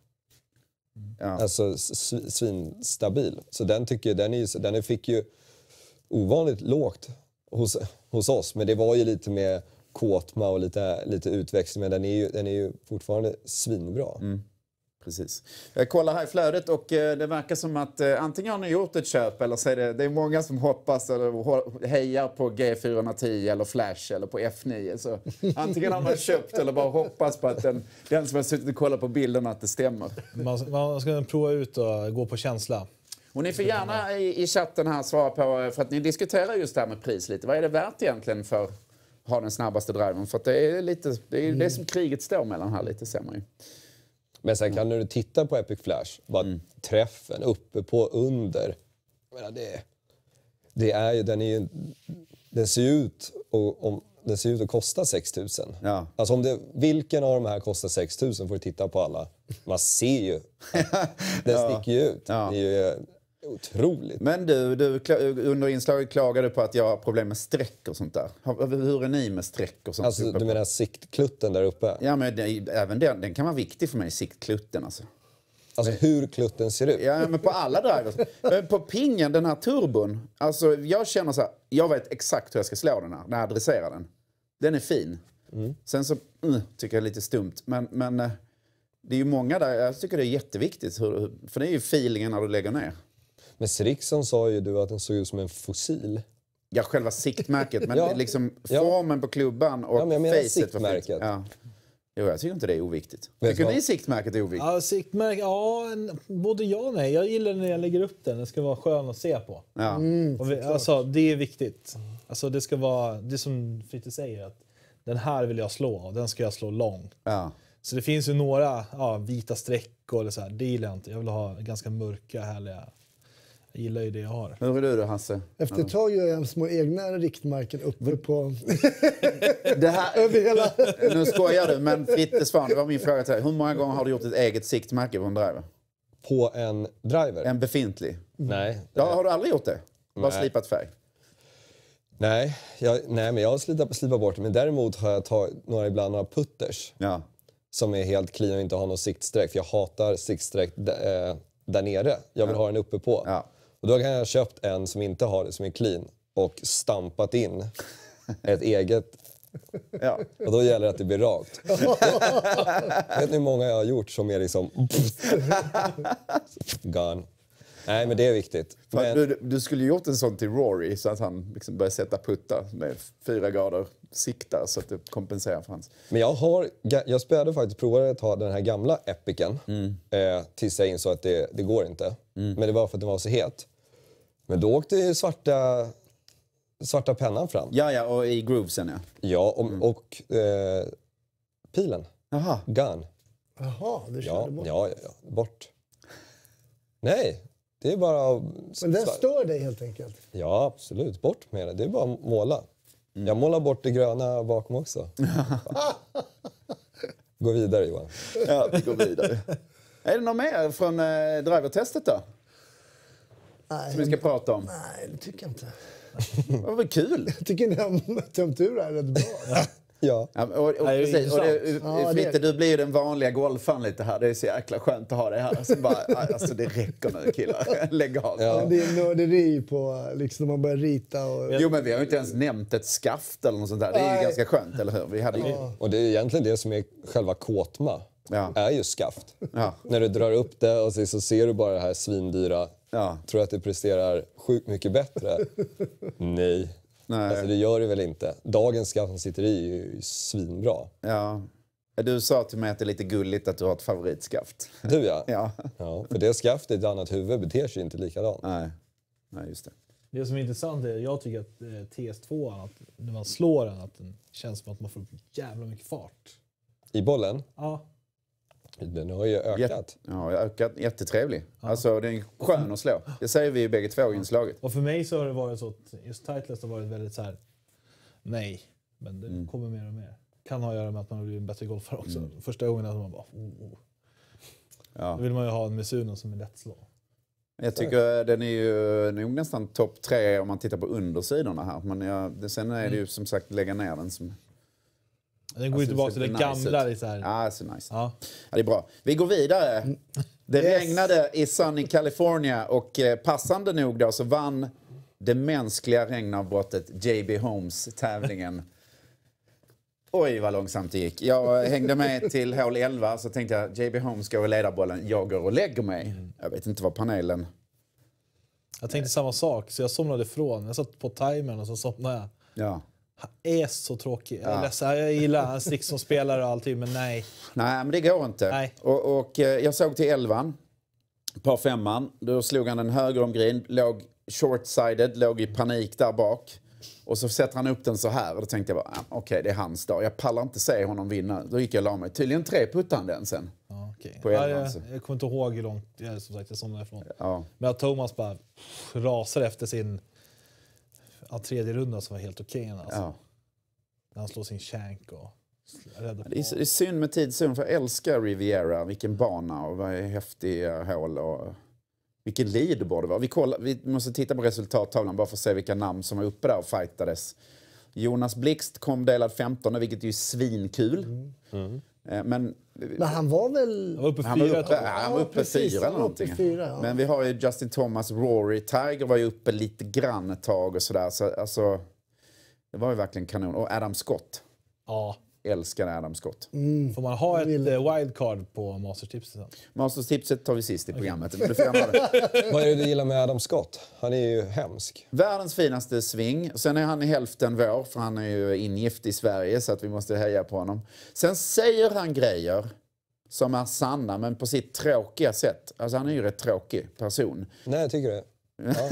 Alltså svinstabil. Så den fick ju ovanligt lågt hos oss. Men det var ju lite med kåtma och lite utväxling. Men den är ju fortfarande svinbra. Precis. Jag kollar här i flödet och det verkar som att antingen har ni gjort ett köp eller så är det är många som hoppas eller hejar på G410 eller Flash eller på F9. Så antingen har man köpt eller bara hoppas på att den som har suttit och kollat på bilderna att det stämmer. Man ska prova ut och gå på känsla. Och ni får gärna i chatten här svara på, för att ni diskuterar just det här med pris lite. Vad är det värt egentligen för att ha den snabbaste driven? För att det är det som kriget står mellan här lite, ser man ju. Men sen kan du titta på Epic Flash, bara träffen uppe på under. Jag menar, det är ju, den ser ut att kosta 6 000. Ja. Alltså vilken av de här kostar 6 000 får du titta på alla. Man ser ju. Den sticker ju ut. Ja. Det är ju otroligt. Men du under inslaget klagade på att jag har problem med streck och sånt där. Hur är ni med streck och sånt? Alltså du menar siktklutten där uppe? Ja, men även den kan vara viktig för mig, siktklutten alltså. Alltså hur klutten ser ut? Ja, men på alla drivers. På pingen, den här turbon. Alltså jag känner så här, jag vet exakt hur jag ska slå den här när jag adresserar den. Den är fin. Sen så tycker jag är lite stumt. Men det är ju många där, jag tycker det är jätteviktigt. För det är ju feelingen när du lägger ner. Men Sriksson sa ju du att den såg ut som en fossil. Ja, själva siktmärket. Men Ja. liksom formen på klubban och men jag menar facet. siktmärket. Ja. Jo, jag tycker inte det är oviktigt. Vet Tycker vad? ni siktmärket är oviktigt? Ja, siktmärke, både ja och nej. Jag gillar när jag lägger upp den. Den ska vara skön att se på. Ja. Alltså, det är viktigt. Alltså, det ska vara, det som Fritte säger, att den här vill jag slå och den ska jag slå långt. Ja. Så det finns ju några vita streck eller så här. Det gillar jag inte. Jag vill ha ganska mörka, härliga. Jag gillar ju det jag har. Hur är du då, Hasse? Efter ett tag gör jag små egna riktmärken uppe på... Det här, över hela... nu skojar du, men Fritte Svan, det var min fråga till dig. Hur många gånger har du gjort ett eget siktmärke på en driver? På en driver? En befintlig? Nej. Ja, har du aldrig gjort det? Bara Nej. slipat färg? Nej, men jag har slipat bort det. Men däremot har jag tagit några putters. Ja. Som är helt clean och inte har någon siktsträck. För jag hatar siktsträck där nere. Jag vill ha den uppe på. Ja. Och då kan jag ha köpt en som inte har det, som är clean. Och stampat in ett eget. Ja. Och då gäller det att det blir rakt. Vet ni hur många jag har gjort som är liksom... Gone. Nej, men det är viktigt. Men, Du skulle gjort en sån till Rory så att han liksom börjar sätta puttar med 4 grader siktar så att det kompenserar för hans. men jag spelade faktiskt, provade att ta den här gamla Epicen tills jag insåg att det går inte. Men det var för att den var så het. Men då åkte ju svarta pennan fram. Ja, och i groovesen, ja. Ja, och pilen. Jaha. Gun. Jaha, du körde bort. Ja, bort. Nej, det är bara... Men den stör dig helt enkelt. Ja, absolut. Bort med det. Det är bara att måla. Jag målar bort det gröna bakom också. Gå vidare, Johan. Ja, vi går vidare. Är det något mer från drivertestet då? Nej, Som vi ska prata om? nej, det tycker jag inte. Det var kul. Jag tycker ni har tömt ur det här rätt bra. Ja. Ja, och det är precis, och Ja, Fritte, det- du blir ju den vanliga golfaren lite här. Det är så jäkla skönt att ha dig här. Så bara, alltså det räcker nu killar. Lägg av. Ja. Men det är nörderi på liksom när man börjar rita och... Jo, men vi har ju inte ens nämnt ett skaft eller något sånt där. Det är ju Nej. ganska skönt, eller hur? Vi hade ju... Och det är egentligen det som är själva kåtma. Ja. Är ju skaft. Ja. När du drar upp det och så ser du bara det här svindyra. Ja. Tror du att det presterar sjukt mycket bättre? Nej. Nej. Alltså det gör det väl inte. Dagens skaft som sitter i är ju svinbra. Ja. Du sa till mig att det är lite gulligt att du har ett favoritskaft. Du ja. Ja. Ja, för det skaftet i ett annat huvud beter sig inte likadant. Nej, just det. Det som är intressant är, jag tycker att TS2, att när man slår den, att den känns som att man får upp jävla mycket fart. I bollen, Ja. den har ju ökat. Ja, ökat. Jättetrevlig. Alltså, den är skön att slå. Det säger vi ju bägge två i inslaget. Och för mig så har det varit så att just Titleist har varit väldigt så här. Nej, men det kommer mer och mer. Kan ha att göra med att man har blivit en bättre golfare också. Första gången att man bara... Ja. Då vill man ju ha en Mizuno som är lätt att slå. Jag tycker den är ju nog nästan topp 3 om man tittar på undersidorna här. Men sen är det ju som sagt lägga ner den som... Den går ju tillbaka till det nice gamla. ut. Lite så här. Ja, så nice. Ja. Ja, det är bra. Vi går vidare. Det Yes. regnade i sunny California och passande nog då så vann det mänskliga regnavbrottet JB Holmes-tävlingen. Oj, vad långsamt det gick. Jag hängde med till hål 11, så tänkte jag JB Holmes går och ledarbollen. Jag går och lägger mig. Jag vet inte vad panelen... Jag tänkte samma sak, så jag somnade ifrån. Jag satt på timern och så somnade jag. Ja. Han är så tråkig. Jag gillar hans stick som spelare och allting, men nej. Nej, men det går inte. Nej. Och jag såg till 11, par 5:an. Då slog han en höger om green, låg short-sided, låg i panik där bak. Och så sätter han upp den så här. Och då tänkte jag bara, okej, det är hans dag. Jag pallar inte se honom vinna. Då gick jag och la mig. Tydligen 3 puttade han den sen. Ja, okay. På 11, jag kommer inte ihåg hur långt som sagt, jag somnade ifrån. Ja. Men att Thomas bara rasar efter sin tredje runda som var helt okej. Alltså. Ja. När han slår sin shank och räddar på. Det är synd med tidszon, för jag älskar Riviera. Vilken bana och vad häftiga hål och vilken leaderboard det var. Vi måste titta på resultattavlan bara för att se vilka namn som var uppe där och fightades. Jonas Blixt kom delad 15, vilket är ju svinkul. Men han var väl... Han var uppe 4. Han var uppe 4 eller någonting. 4, ja. Men vi har ju Justin Thomas, Rory, Tiger var ju uppe lite grann ett tag och sådär. Så, alltså, det var ju verkligen kanon. Och Adam Scott. Ja. Älskar Adam Scott. Får man ha ett wildcard på Masters-tipset sen? Masters-tipset tar vi sist i programmet. Men du får gärna ha det. Vad är det du gillar med Adam Scott? Han är ju hemsk. Världens finaste sving. Sen är han i hälften vår, för han är ju ingift i Sverige, så att vi måste heja på honom. Sen säger han grejer som är sanna, men på sitt tråkiga sätt. Alltså han är ju rätt tråkig person. Nej, jag tycker det. Ja.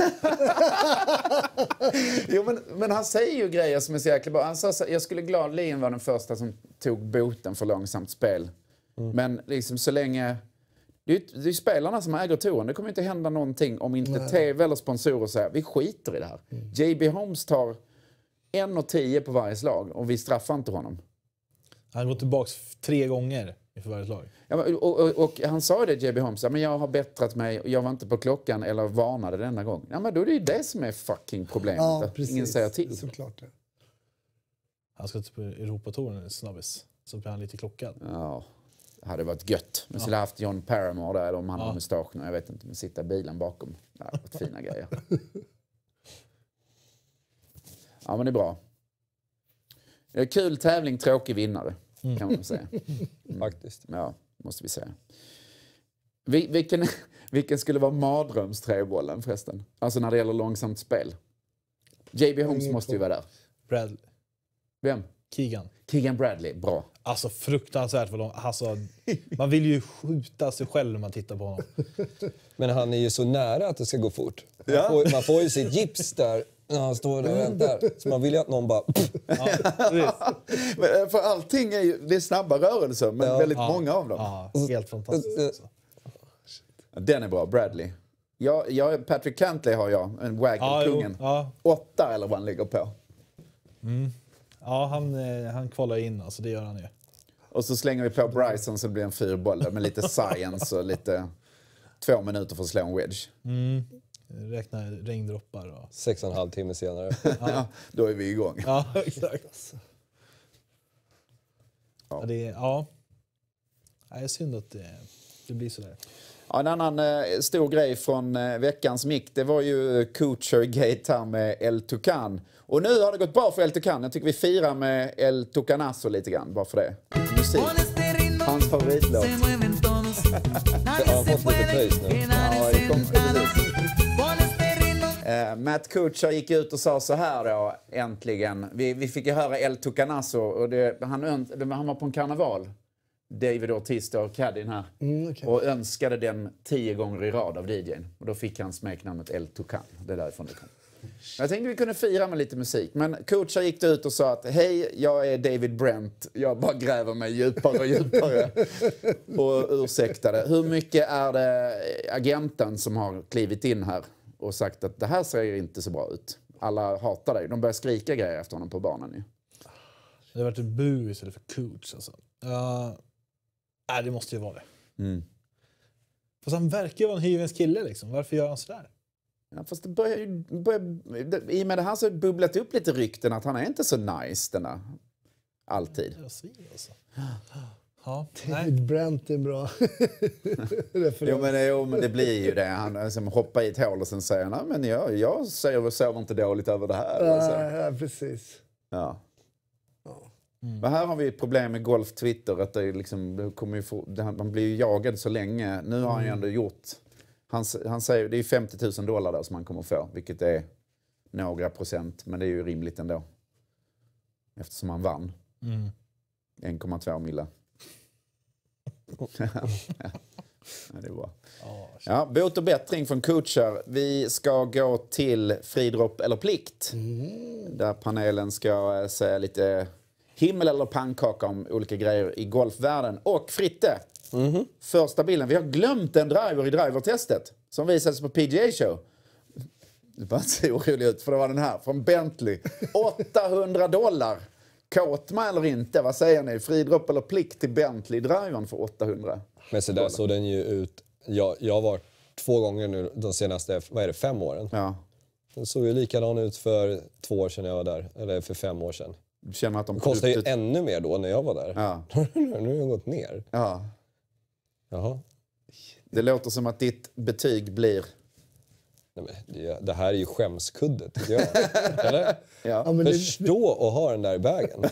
Jo, men han säger ju grejer som är så jäkla bra. Han sa så, jag skulle gladeligen vara den första som tog boten för långsamt spel. Men liksom så länge... Det är ju spelarna som äger touren. Det kommer inte hända någonting om inte tv eller sponsorer säger vi skiter i det här. JB Holmes tar 1,10 på varje slag och vi straffar inte honom. Han går tillbaka 3 gånger för varje slag. Ja, och han sa det, JB Holmes, men jag har bättrat mig, jag var inte på klockan eller varnade denna gång. Ja, men då är det ju det som är fucking problemet. Ja, precis. Ingen säger till. Såklart det. Han ska till Europatouren snabbis. Så blir han lite klockad. Ja, det hade varit gött. Men skulle ha haft John Paramore där, eller om han har mustaschen. Jag vet inte, men sitta i bilen bakom. Det hade varit fina grejer. Ja, men det är bra. Det är kul tävling, tråkig vinnare, kan man säga. Faktiskt. Ja, måste vi säga. Vilken skulle vara mardrömsträbollen förresten? Alltså när det gäller långsamt spel. JB Holmes måste ju vara där. Bradley. Vem? Keegan Bradley, bra. Alltså fruktansvärt vad alltså, man vill ju skjuta sig själv när man tittar på honom. Men han är ju så nära att det ska gå fort. Ja. Man får ju sitt gips där när han står där och väntar. Så man vill ju att någon bara... Men för allting är ju, det är snabba rörelser, men väldigt många av dem. Ja, helt fantastiskt. Alltså. Den är bra, Bradley. Patrick Cantley har jag, en waggle-kungen. 8 eller vad han ligger på. Ja, han kvalar in, alltså det gör han ju. Och så slänger vi på Bryson så det blir en 4-boll med lite science och lite 2 minuter för att slå en wedge. Räkna regndroppar. Och... 6,5 timmar senare. Ja, då är vi igång. Ja, exakt. Ja. Det är synd att det blir sådär. Ja, en annan stor grej från veckans mick, det var ju Kuchar-gate här med El Tucan. Och nu har det gått bra för El Tucan. Jag tycker vi firar med El Tucanazo lite grann, bara för det. Musik. Hans favoritlåt. Han har fått lite pröjs nu. Ja, det kom Matt Kuchar gick ut och sa så här då, äntligen. Vi fick ju höra El Tucanazo och han var på en karneval. David Ortiz och Caddin här. Och önskade den 10 gånger i rad av DJn. Och då fick han smeknamnet El Tucan. Det är därifrån det kom. Jag tänkte vi kunde fira med lite musik. Men Kuchar gick ut och sa att hej, jag är David Brent. Jag bara gräver mig djupare och djupare. Och ursäktade. Hur mycket är det agenten som har klivit in här och sagt att det här ser inte så bra ut? Alla hatar dig. De börjar skrika grejer efter honom på banan ju. Det har varit ett bu istället för Kuch alltså. Nej, det måste ju vara det. Fast han verkar ju vara en hyvens kille liksom. Varför gör han sådär? Ja, fast det börjar i och med det här så har det bubblat upp lite rykten att han är inte så nice den där. Alltid. Det var svin alltså. Ja, David Brent är bra. Jo, men det blir ju det. Han liksom hoppar i ett hål och sen säger han, men jag sover inte dåligt över det här. Ja, precis. Ja. Men här har vi ett problem med Golf Twitter. Att det liksom, man blir ju jagad så länge. Nu har han ju ändå gjort... Han säger det är $50,000 där som han kommer få. Vilket är några procent. Men det är ju rimligt ändå. Eftersom han vann. 1,2 milla. Ja, det är bra. Ja, bot och bättring från coacher. Vi ska gå till fridropp eller plikt. Där panelen ska säga lite himmel eller pannkaka om olika grejer i golfvärlden. Och Fritte, första bilden. Vi har glömt en driver i drivertestet som visades på PGA Show. Det bara ser orolig ut för det var den här från Bentley. $800. Kåtma eller inte? Vad säger ni? Fridropp eller plikt till Bentley-drivern för $800? Men så där såg den ju ut. Jag har varit 2 gånger nu de senaste 5 åren. Ja. Den såg ju likadan ut för 2 år sedan jag var där. Eller för 5 år sedan. Du känner att de kostar ju ännu mer då när jag var där. Ja. Nu har jag gått ner. Ja. Jaha. Det låter som att ditt betyg blir... Nej, men det här är ju skämskudde, tycker jag. Eller? Ja. men Förstå att ha den där i bagen.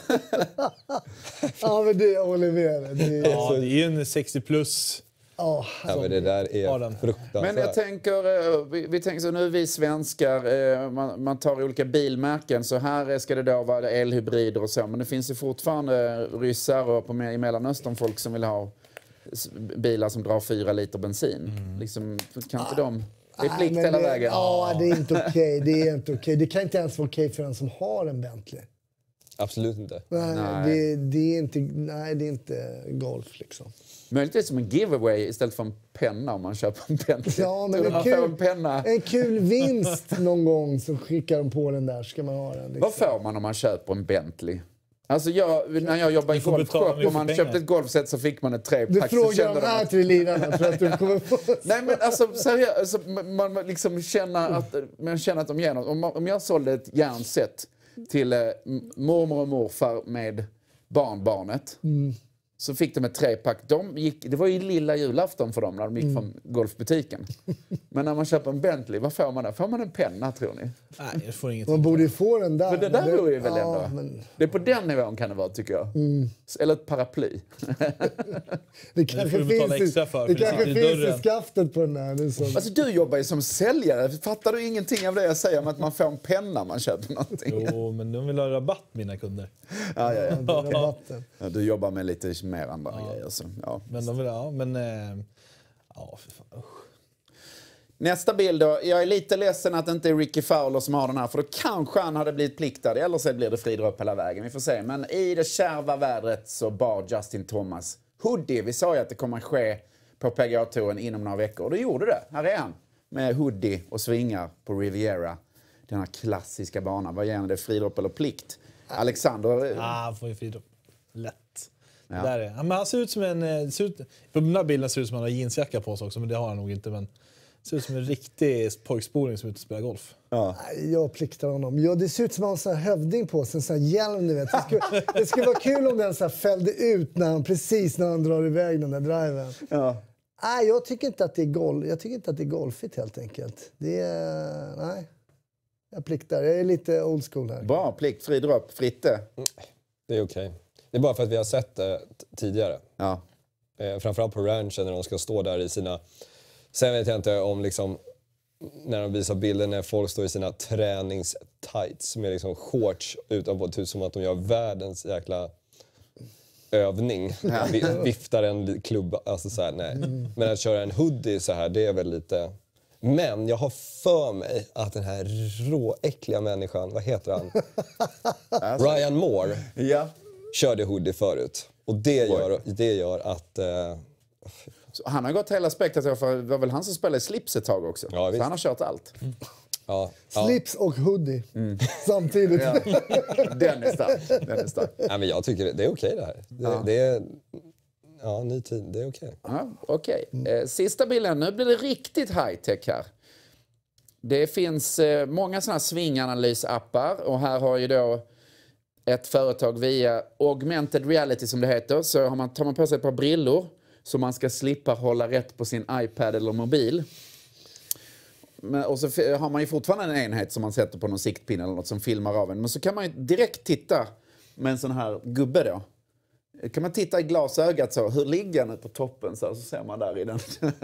Ja, men det håller med. Ja, det är ju en 60 plus. Ja, Men det där är fruktansvärt. Men jag tänker, vi tänker så nu vi svenskar, man tar olika bilmärken. Så här ska det då vara elhybrider och så. Men det finns ju fortfarande ryssar och i Mellanöstern folk som vill ha bilar som drar 4 liter bensin. Liksom, kan inte de... Det är plikt hela vägen. Ja, det är inte okej. Det är inte okej. Det kan inte ens vara okej för den som har en Bentley. Absolut inte. Nej. Det är inte golf liksom. Möjligtvis som en giveaway istället för en penna om man köper en Bentley. Ja, men en kul vinst någon gång så skickar de på den där. Ska man ha den. Liksom. Vad får man om man köper en Bentley? Alltså när jag jobbade i golfshop och man köpte ett golfset så fick man ett 3-pack. Du frågar de här 3 lirarna för att du kommer få... Nej men alltså seriöst, alltså, man liksom känner att de ger något. Om jag sålde ett järnset till mormor och morfar med barnbarnet så fick de ett 3-pack. Det var ju lilla julafton för dem när de gick från golfbutiken. Men när man köper en Bentley, vad får man där? Får man en penna, tror ni? Nej, jag får ingenting. Man borde ju få den där. Men det där vore ju väl ändå... Men... Det är på den nivån kan det vara, tycker jag. Eller ett paraply. Det kanske finns i skaftet på den här. Alltså du jobbar ju som säljare. Fattar du ingenting av det jag säger om att man får en penna man köper någonting? Jo, men de vill ha rabatt, mina kunder. Ja. Du jobbar med lite mer andra grejer. Så, ja. Men de vill för fan. Nästa bild då. Jag är lite ledsen att det inte är Ricky Fowler som har den här. För då kanske han hade blivit pliktad. Eller så blir det fridropp hela vägen. Vi får se. Men i det kärva vädret så bar Justin Thomas hoodie. Vi sa ju att det kommer att ske på PGA-touren inom några veckor. Och det gjorde det. Här är han. Med hoodie och svingar på Riviera. Den här klassiska banan. Vad gärna det, fridropp eller plikt? Alexander? Han får ju fridropp. Lätt. Ja. Där är. Men han ser ut som en... På den här bilden ser ut som han har jeansjacka på sig också. Men det har han nog inte. Men ser ut som en riktig pojkspoling som är ute och spelar golf. Ja. Jag pliktar honom. Ja, det ser ut som han har en sån här hövding på sig. En sån här hjälm, ni vet. Det skulle vara kul om den så här fällde ut precis när han drar iväg den där driven. Ja. Nej, jag tycker inte att det är golf. Jag tycker inte att det är golfigt helt enkelt. Det är... Nej. Jag pliktar. Jag är lite old school här. Bra, plikt, fridropp, Fritte. Det är okej. Det är bara för att vi har sett det tidigare. Ja. Framförallt på ranchen när de ska stå där i sina... Sen vet jag inte om liksom... När de visar bilder när folk står i sina träningstights med liksom shorts utanpå, typ som att de gör världens jäkla övning. Viftar en klubba. Alltså så här, nej. Men att köra en hoodie så här, det är väl lite... Men jag har för mig att den här råäckliga människan, vad heter han? Ryan Moore körde hoodie förut. Och det gör att... Så han har gått hela spektrat, för det var väl han som spelade slips ett tag också. Ja, så han har kört allt. Ja. Slips och hoodie samtidigt. Ja. Den är stark. Ja, men jag tycker det är okej det här. Det är... Ja, ny tid. Det är okej. Ja, okej. Sista bilden. Nu blir det riktigt high-tech här. Det finns många sådana här swinganalysappar. Och här har ju då ett företag via augmented reality som det heter. Så tar man på sig ett par brillor så man ska slippa hålla rätt på sin iPad eller mobil. Och så har man ju fortfarande en enhet som man sätter på någon siktpinne eller något som filmar av en. Men så kan man ju direkt titta med en sån här gubbe då. Kan man titta i glasögat så, hur ligger han på toppen så ser man där i den.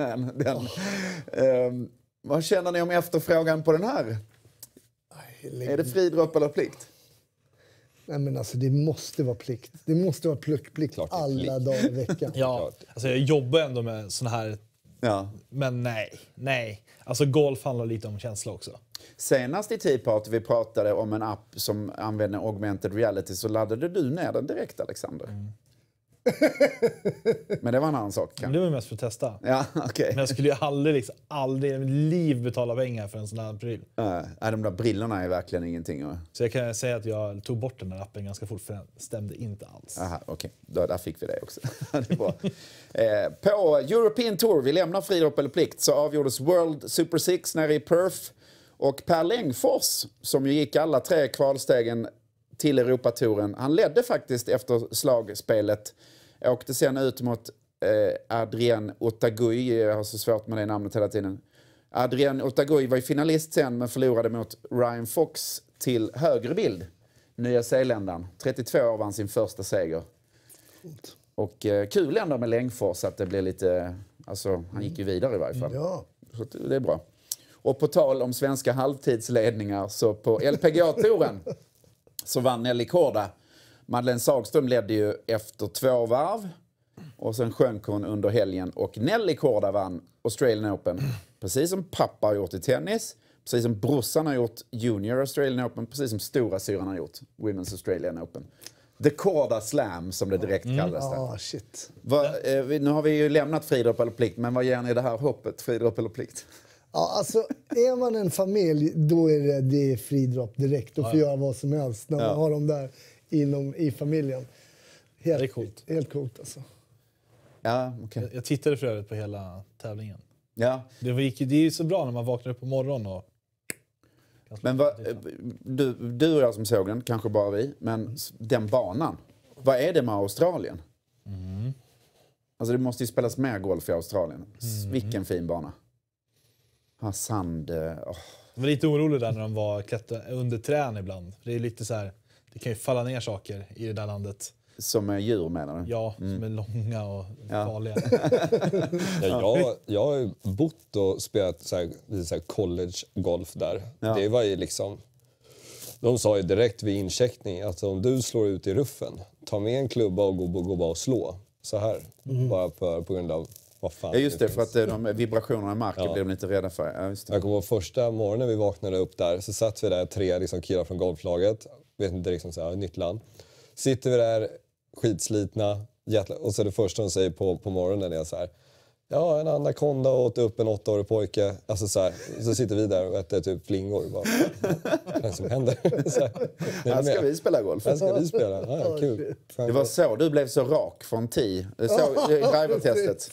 Vad känner ni om efterfrågan på den här? Är det fridropp eller plikt? Nej, men alltså det måste vara plikt. Det måste vara plikt alla dagar i veckan. Ja, alltså jag jobbar ändå med sån här. Ja. Men nej. Alltså golf handlar lite om känsla också. Senast i Tea Party vi pratade om en app som använder augmented reality, så laddade du ner den direkt, Alexander. Men det var en annan sak Men kanske. det var mest för att testa. Ja, okej. Men jag skulle ju aldrig i mitt liv betala pengar för en sån här pryl. Nej, de där brillorna är verkligen ingenting. Så jag kan säga att jag tog bort den där appen ganska fort, för den stämde inte alls. Aha, okej. Där fick vi det också. Det är bra. På European Tour, vi lämnar friidrott eller plikt, så avgjordes World Super Six nere i Perth. Och Per Längfors, som ju gick alla 3 kvalstegen till Europatouren, han ledde faktiskt efter slagspelet. Åkte sen ut mot Adrien Otagoui, jag har så svårt med det namnet hela tiden. Adrien Otagoui var ju finalist sen, men förlorade mot Ryan Fox till högre bild. Nya Zeeländaren. 32 år vann sin första seger. Och kul ändå med Längfors att det blev lite... Alltså, han gick ju vidare i varje fall. Ja. Så det är bra. Och på tal om svenska halvtidsledningar, så på LPGA-touren så vann Nelly Korda. Madeleine Sagström ledde ju efter 2 varv. Och sen sjönk hon under helgen. Och Nelly Korda vann Australian Open. Precis som pappa har gjort i tennis. Precis som brorsan har gjort Junior Australian Open. Precis som stora syran har gjort Women's Australian Open. The Korda Slam, som det direkt kallades. Shit. Nu har vi ju lämnat friidrott eller plikt. Men vad ger ni det här hoppet? Friidrott eller plikt? Ja, alltså, är man en familj, då är det friidrott direkt. Och får göra vad som helst när man har dem där i familjen. Det är coolt. Helt coolt alltså. Ja, okej. Jag tittade för övrigt på hela tävlingen. Ja. Det är ju så bra när man vaknar upp på morgonen och... Men du och jag som såg den, kanske bara vi, men den banan, vad är det med Australien? Alltså det måste ju spelas mer golf i Australien. Vilken fin bana. Ha sand... Jag var lite orolig där när de var under trän ibland. Det är lite så här, det kan ju falla ner saker i det där landet. Som är djur, menar du? Ja, som är långa och farliga. Jag har ju bott och spelat så här college-golf där. Ja. Det var ju liksom... De sa ju direkt vid incheckning att om du slår ut i ruffen, ta med en klubba och gå bara och slå. Så här. Bara på grund av... Ja, just det, för att de vibrationerna i marken blev de lite rädda för. Ja, just det. Jag kommer ihåg första morgonen vi vaknade upp där, så satt vi där 3 liksom, killar från golflaget. Vet inte liksom så här, nytt land. Sitter vi där, skitslitna, och så det första de säger på morgonen är så här: ja, en anakonda åt upp en 8-årig pojke. Alltså så här, så sitter vi där och äter typ flingor. Vad är det som händer? Här ska vi spela golf. Här ska vi spela. Ja, kul. Det var så, du blev så rak från 10. Så i drivertestet.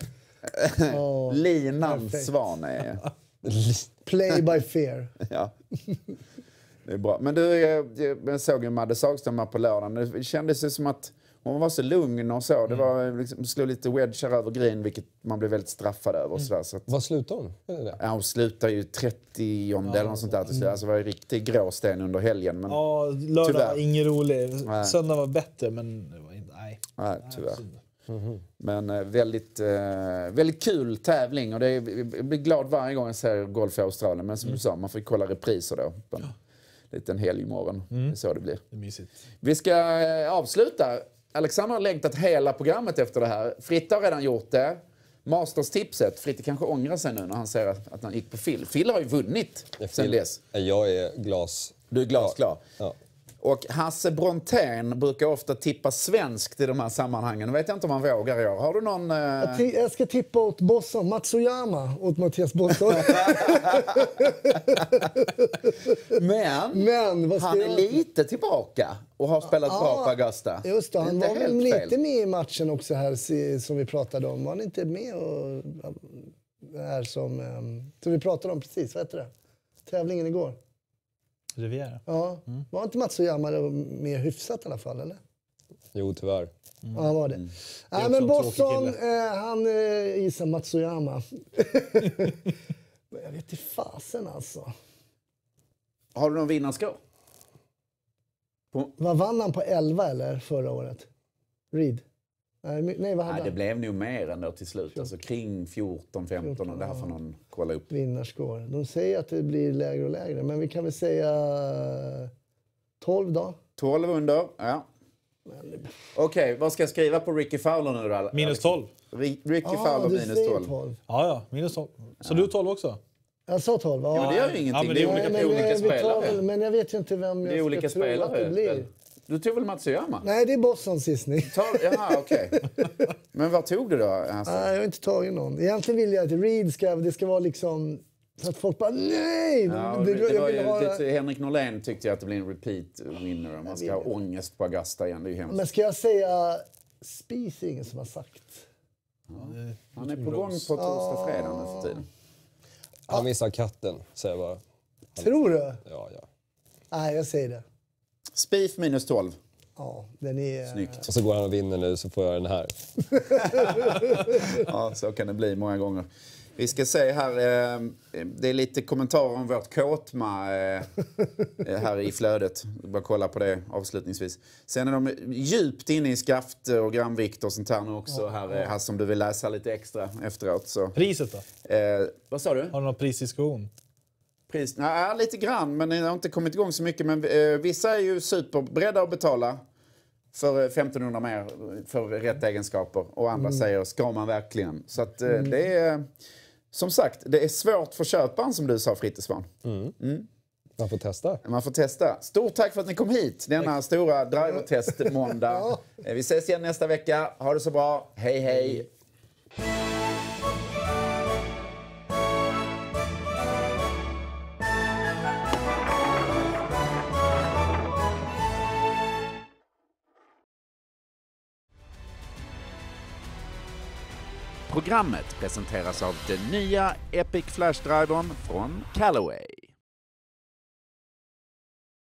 Linan perfekt. Svan är... Play by fear. Ja. Det är bra. Men du, jag såg ju Madde Sagström här på lördagen. Det kändes ju som att hon var så lugn och så. Det var liksom, slog lite wedgar över green, vilket man blev väldigt straffad över. Och så så att, Vad slutade hon? ja, hon slutade ju 30 eller något sånt där. Alltså det var ju riktigt gråsten under helgen. Men Ja, lördag tyvärr. var ingen rolig. Nej. Söndag var bättre, men det var inte... Nej, tyvärr. Men väldigt kul tävling. Och jag blir glad varje gång jag ser golf i Australien. Men som du sa, man får kolla repriser då. På en liten helgmorgon. Det är så det blir. Det är mysigt. Vi ska avsluta. Alexander har längtat hela programmet efter det här. Fritte har redan gjort det. Masters-tipset. Fritte kanske ångrar sig nu när han säger att han gick på Phil. Phil har ju vunnit sen dess. Jag är glas... Du är glasklar. Ja. Och Hasse Brontén brukar ofta tippa svenskt i de här sammanhangen. Jag vet inte om han vågar i år. Har du någon... Jag ska tippa åt Bosson. Matsuyama åt Mattias Bosson. Men vad ska han är jag... lite tillbaka och har spelat bra på Augusta. Just det, han Inte var väl helt lite fel. med i matchen också här som vi pratade om. Var han inte med och... Det här som vi pratade om precis, vad heter det? Tävlingen igår. Riviera. Ja, var inte Matsuyama mer hyfsat i alla fall, eller? Jo, tyvärr. Ja, han var det. Nej, också men en Boston, tråkig han gissar Matsuyama. Men jag vet inte fasen alltså. Har du någon vinnarskår? Vad vann han på 11 eller förra året? Reed? Nej, vad hade Nej, det han? blev nog mer ändå till slut. Alltså kring 14-15 och det här får någon kolla upp. Vinnarskår. De säger att det blir lägre och lägre, men vi kan väl säga 12 då? 12 under, ja. Okej, vad ska jag skriva på Ricky Fowler nu då? Minus 12. Ricky Fowler du minus säger 12. Ja, minus 12. Så du 12 också? Jag sa 12, Ja, men det gör ju ingenting. Det är olika spelare. Men jag vet ju inte vem Det är jag olika ska tro att det blir. spelare. Du tog väl Matsuyama? Nej, det är Bostons gissning. Jaha, okej. Men vad tog du då? Alltså? Nej, jag har inte tagit någon. Egentligen vill jag att Reed ska vara liksom... Så att folk bara nej! Ja, det var ju, Henrik Norlén tyckte att det blir en repeat winner. Man ska ha ångest på Augusta igen. Det är ju hemskt. Men ska jag säga Spieth är ingen som har sagt. Han är på gång på torsdag, fredag nu för tiden. Han missar katten, säger jag bara. Tror du? Ja. Nej, jag säger det. Spieth minus 12. Ja, den är... Snyggt. Och så går han och vinner nu så får jag den här. Ja, så kan det bli många gånger. Vi ska se här, det är lite kommentarer om vårt kåtma här i flödet. Bara kolla på det avslutningsvis. Sen är de djupt inne i skaft och grannvikt och sånt här nu också. Här som du vill läsa lite extra efteråt. Så. Priset då? Vad sa du? Har du någon prisdiskussion? Nej, lite grann, men det har inte kommit igång så mycket. Men vissa är ju superberedda att betala för 1500 mer för rätt egenskaper. Och andra säger, ska man verkligen? Så att det är... Som sagt, det är svårt för köparen som du sa, Frittesvan. Man får testa. Man får testa. Stort tack för att ni kom hit denna stora drivertest-måndag. Vi ses igen nästa vecka. Ha det så bra. Hej, hej. Programmet presenteras av den nya Epic Flash Drivern från Callaway.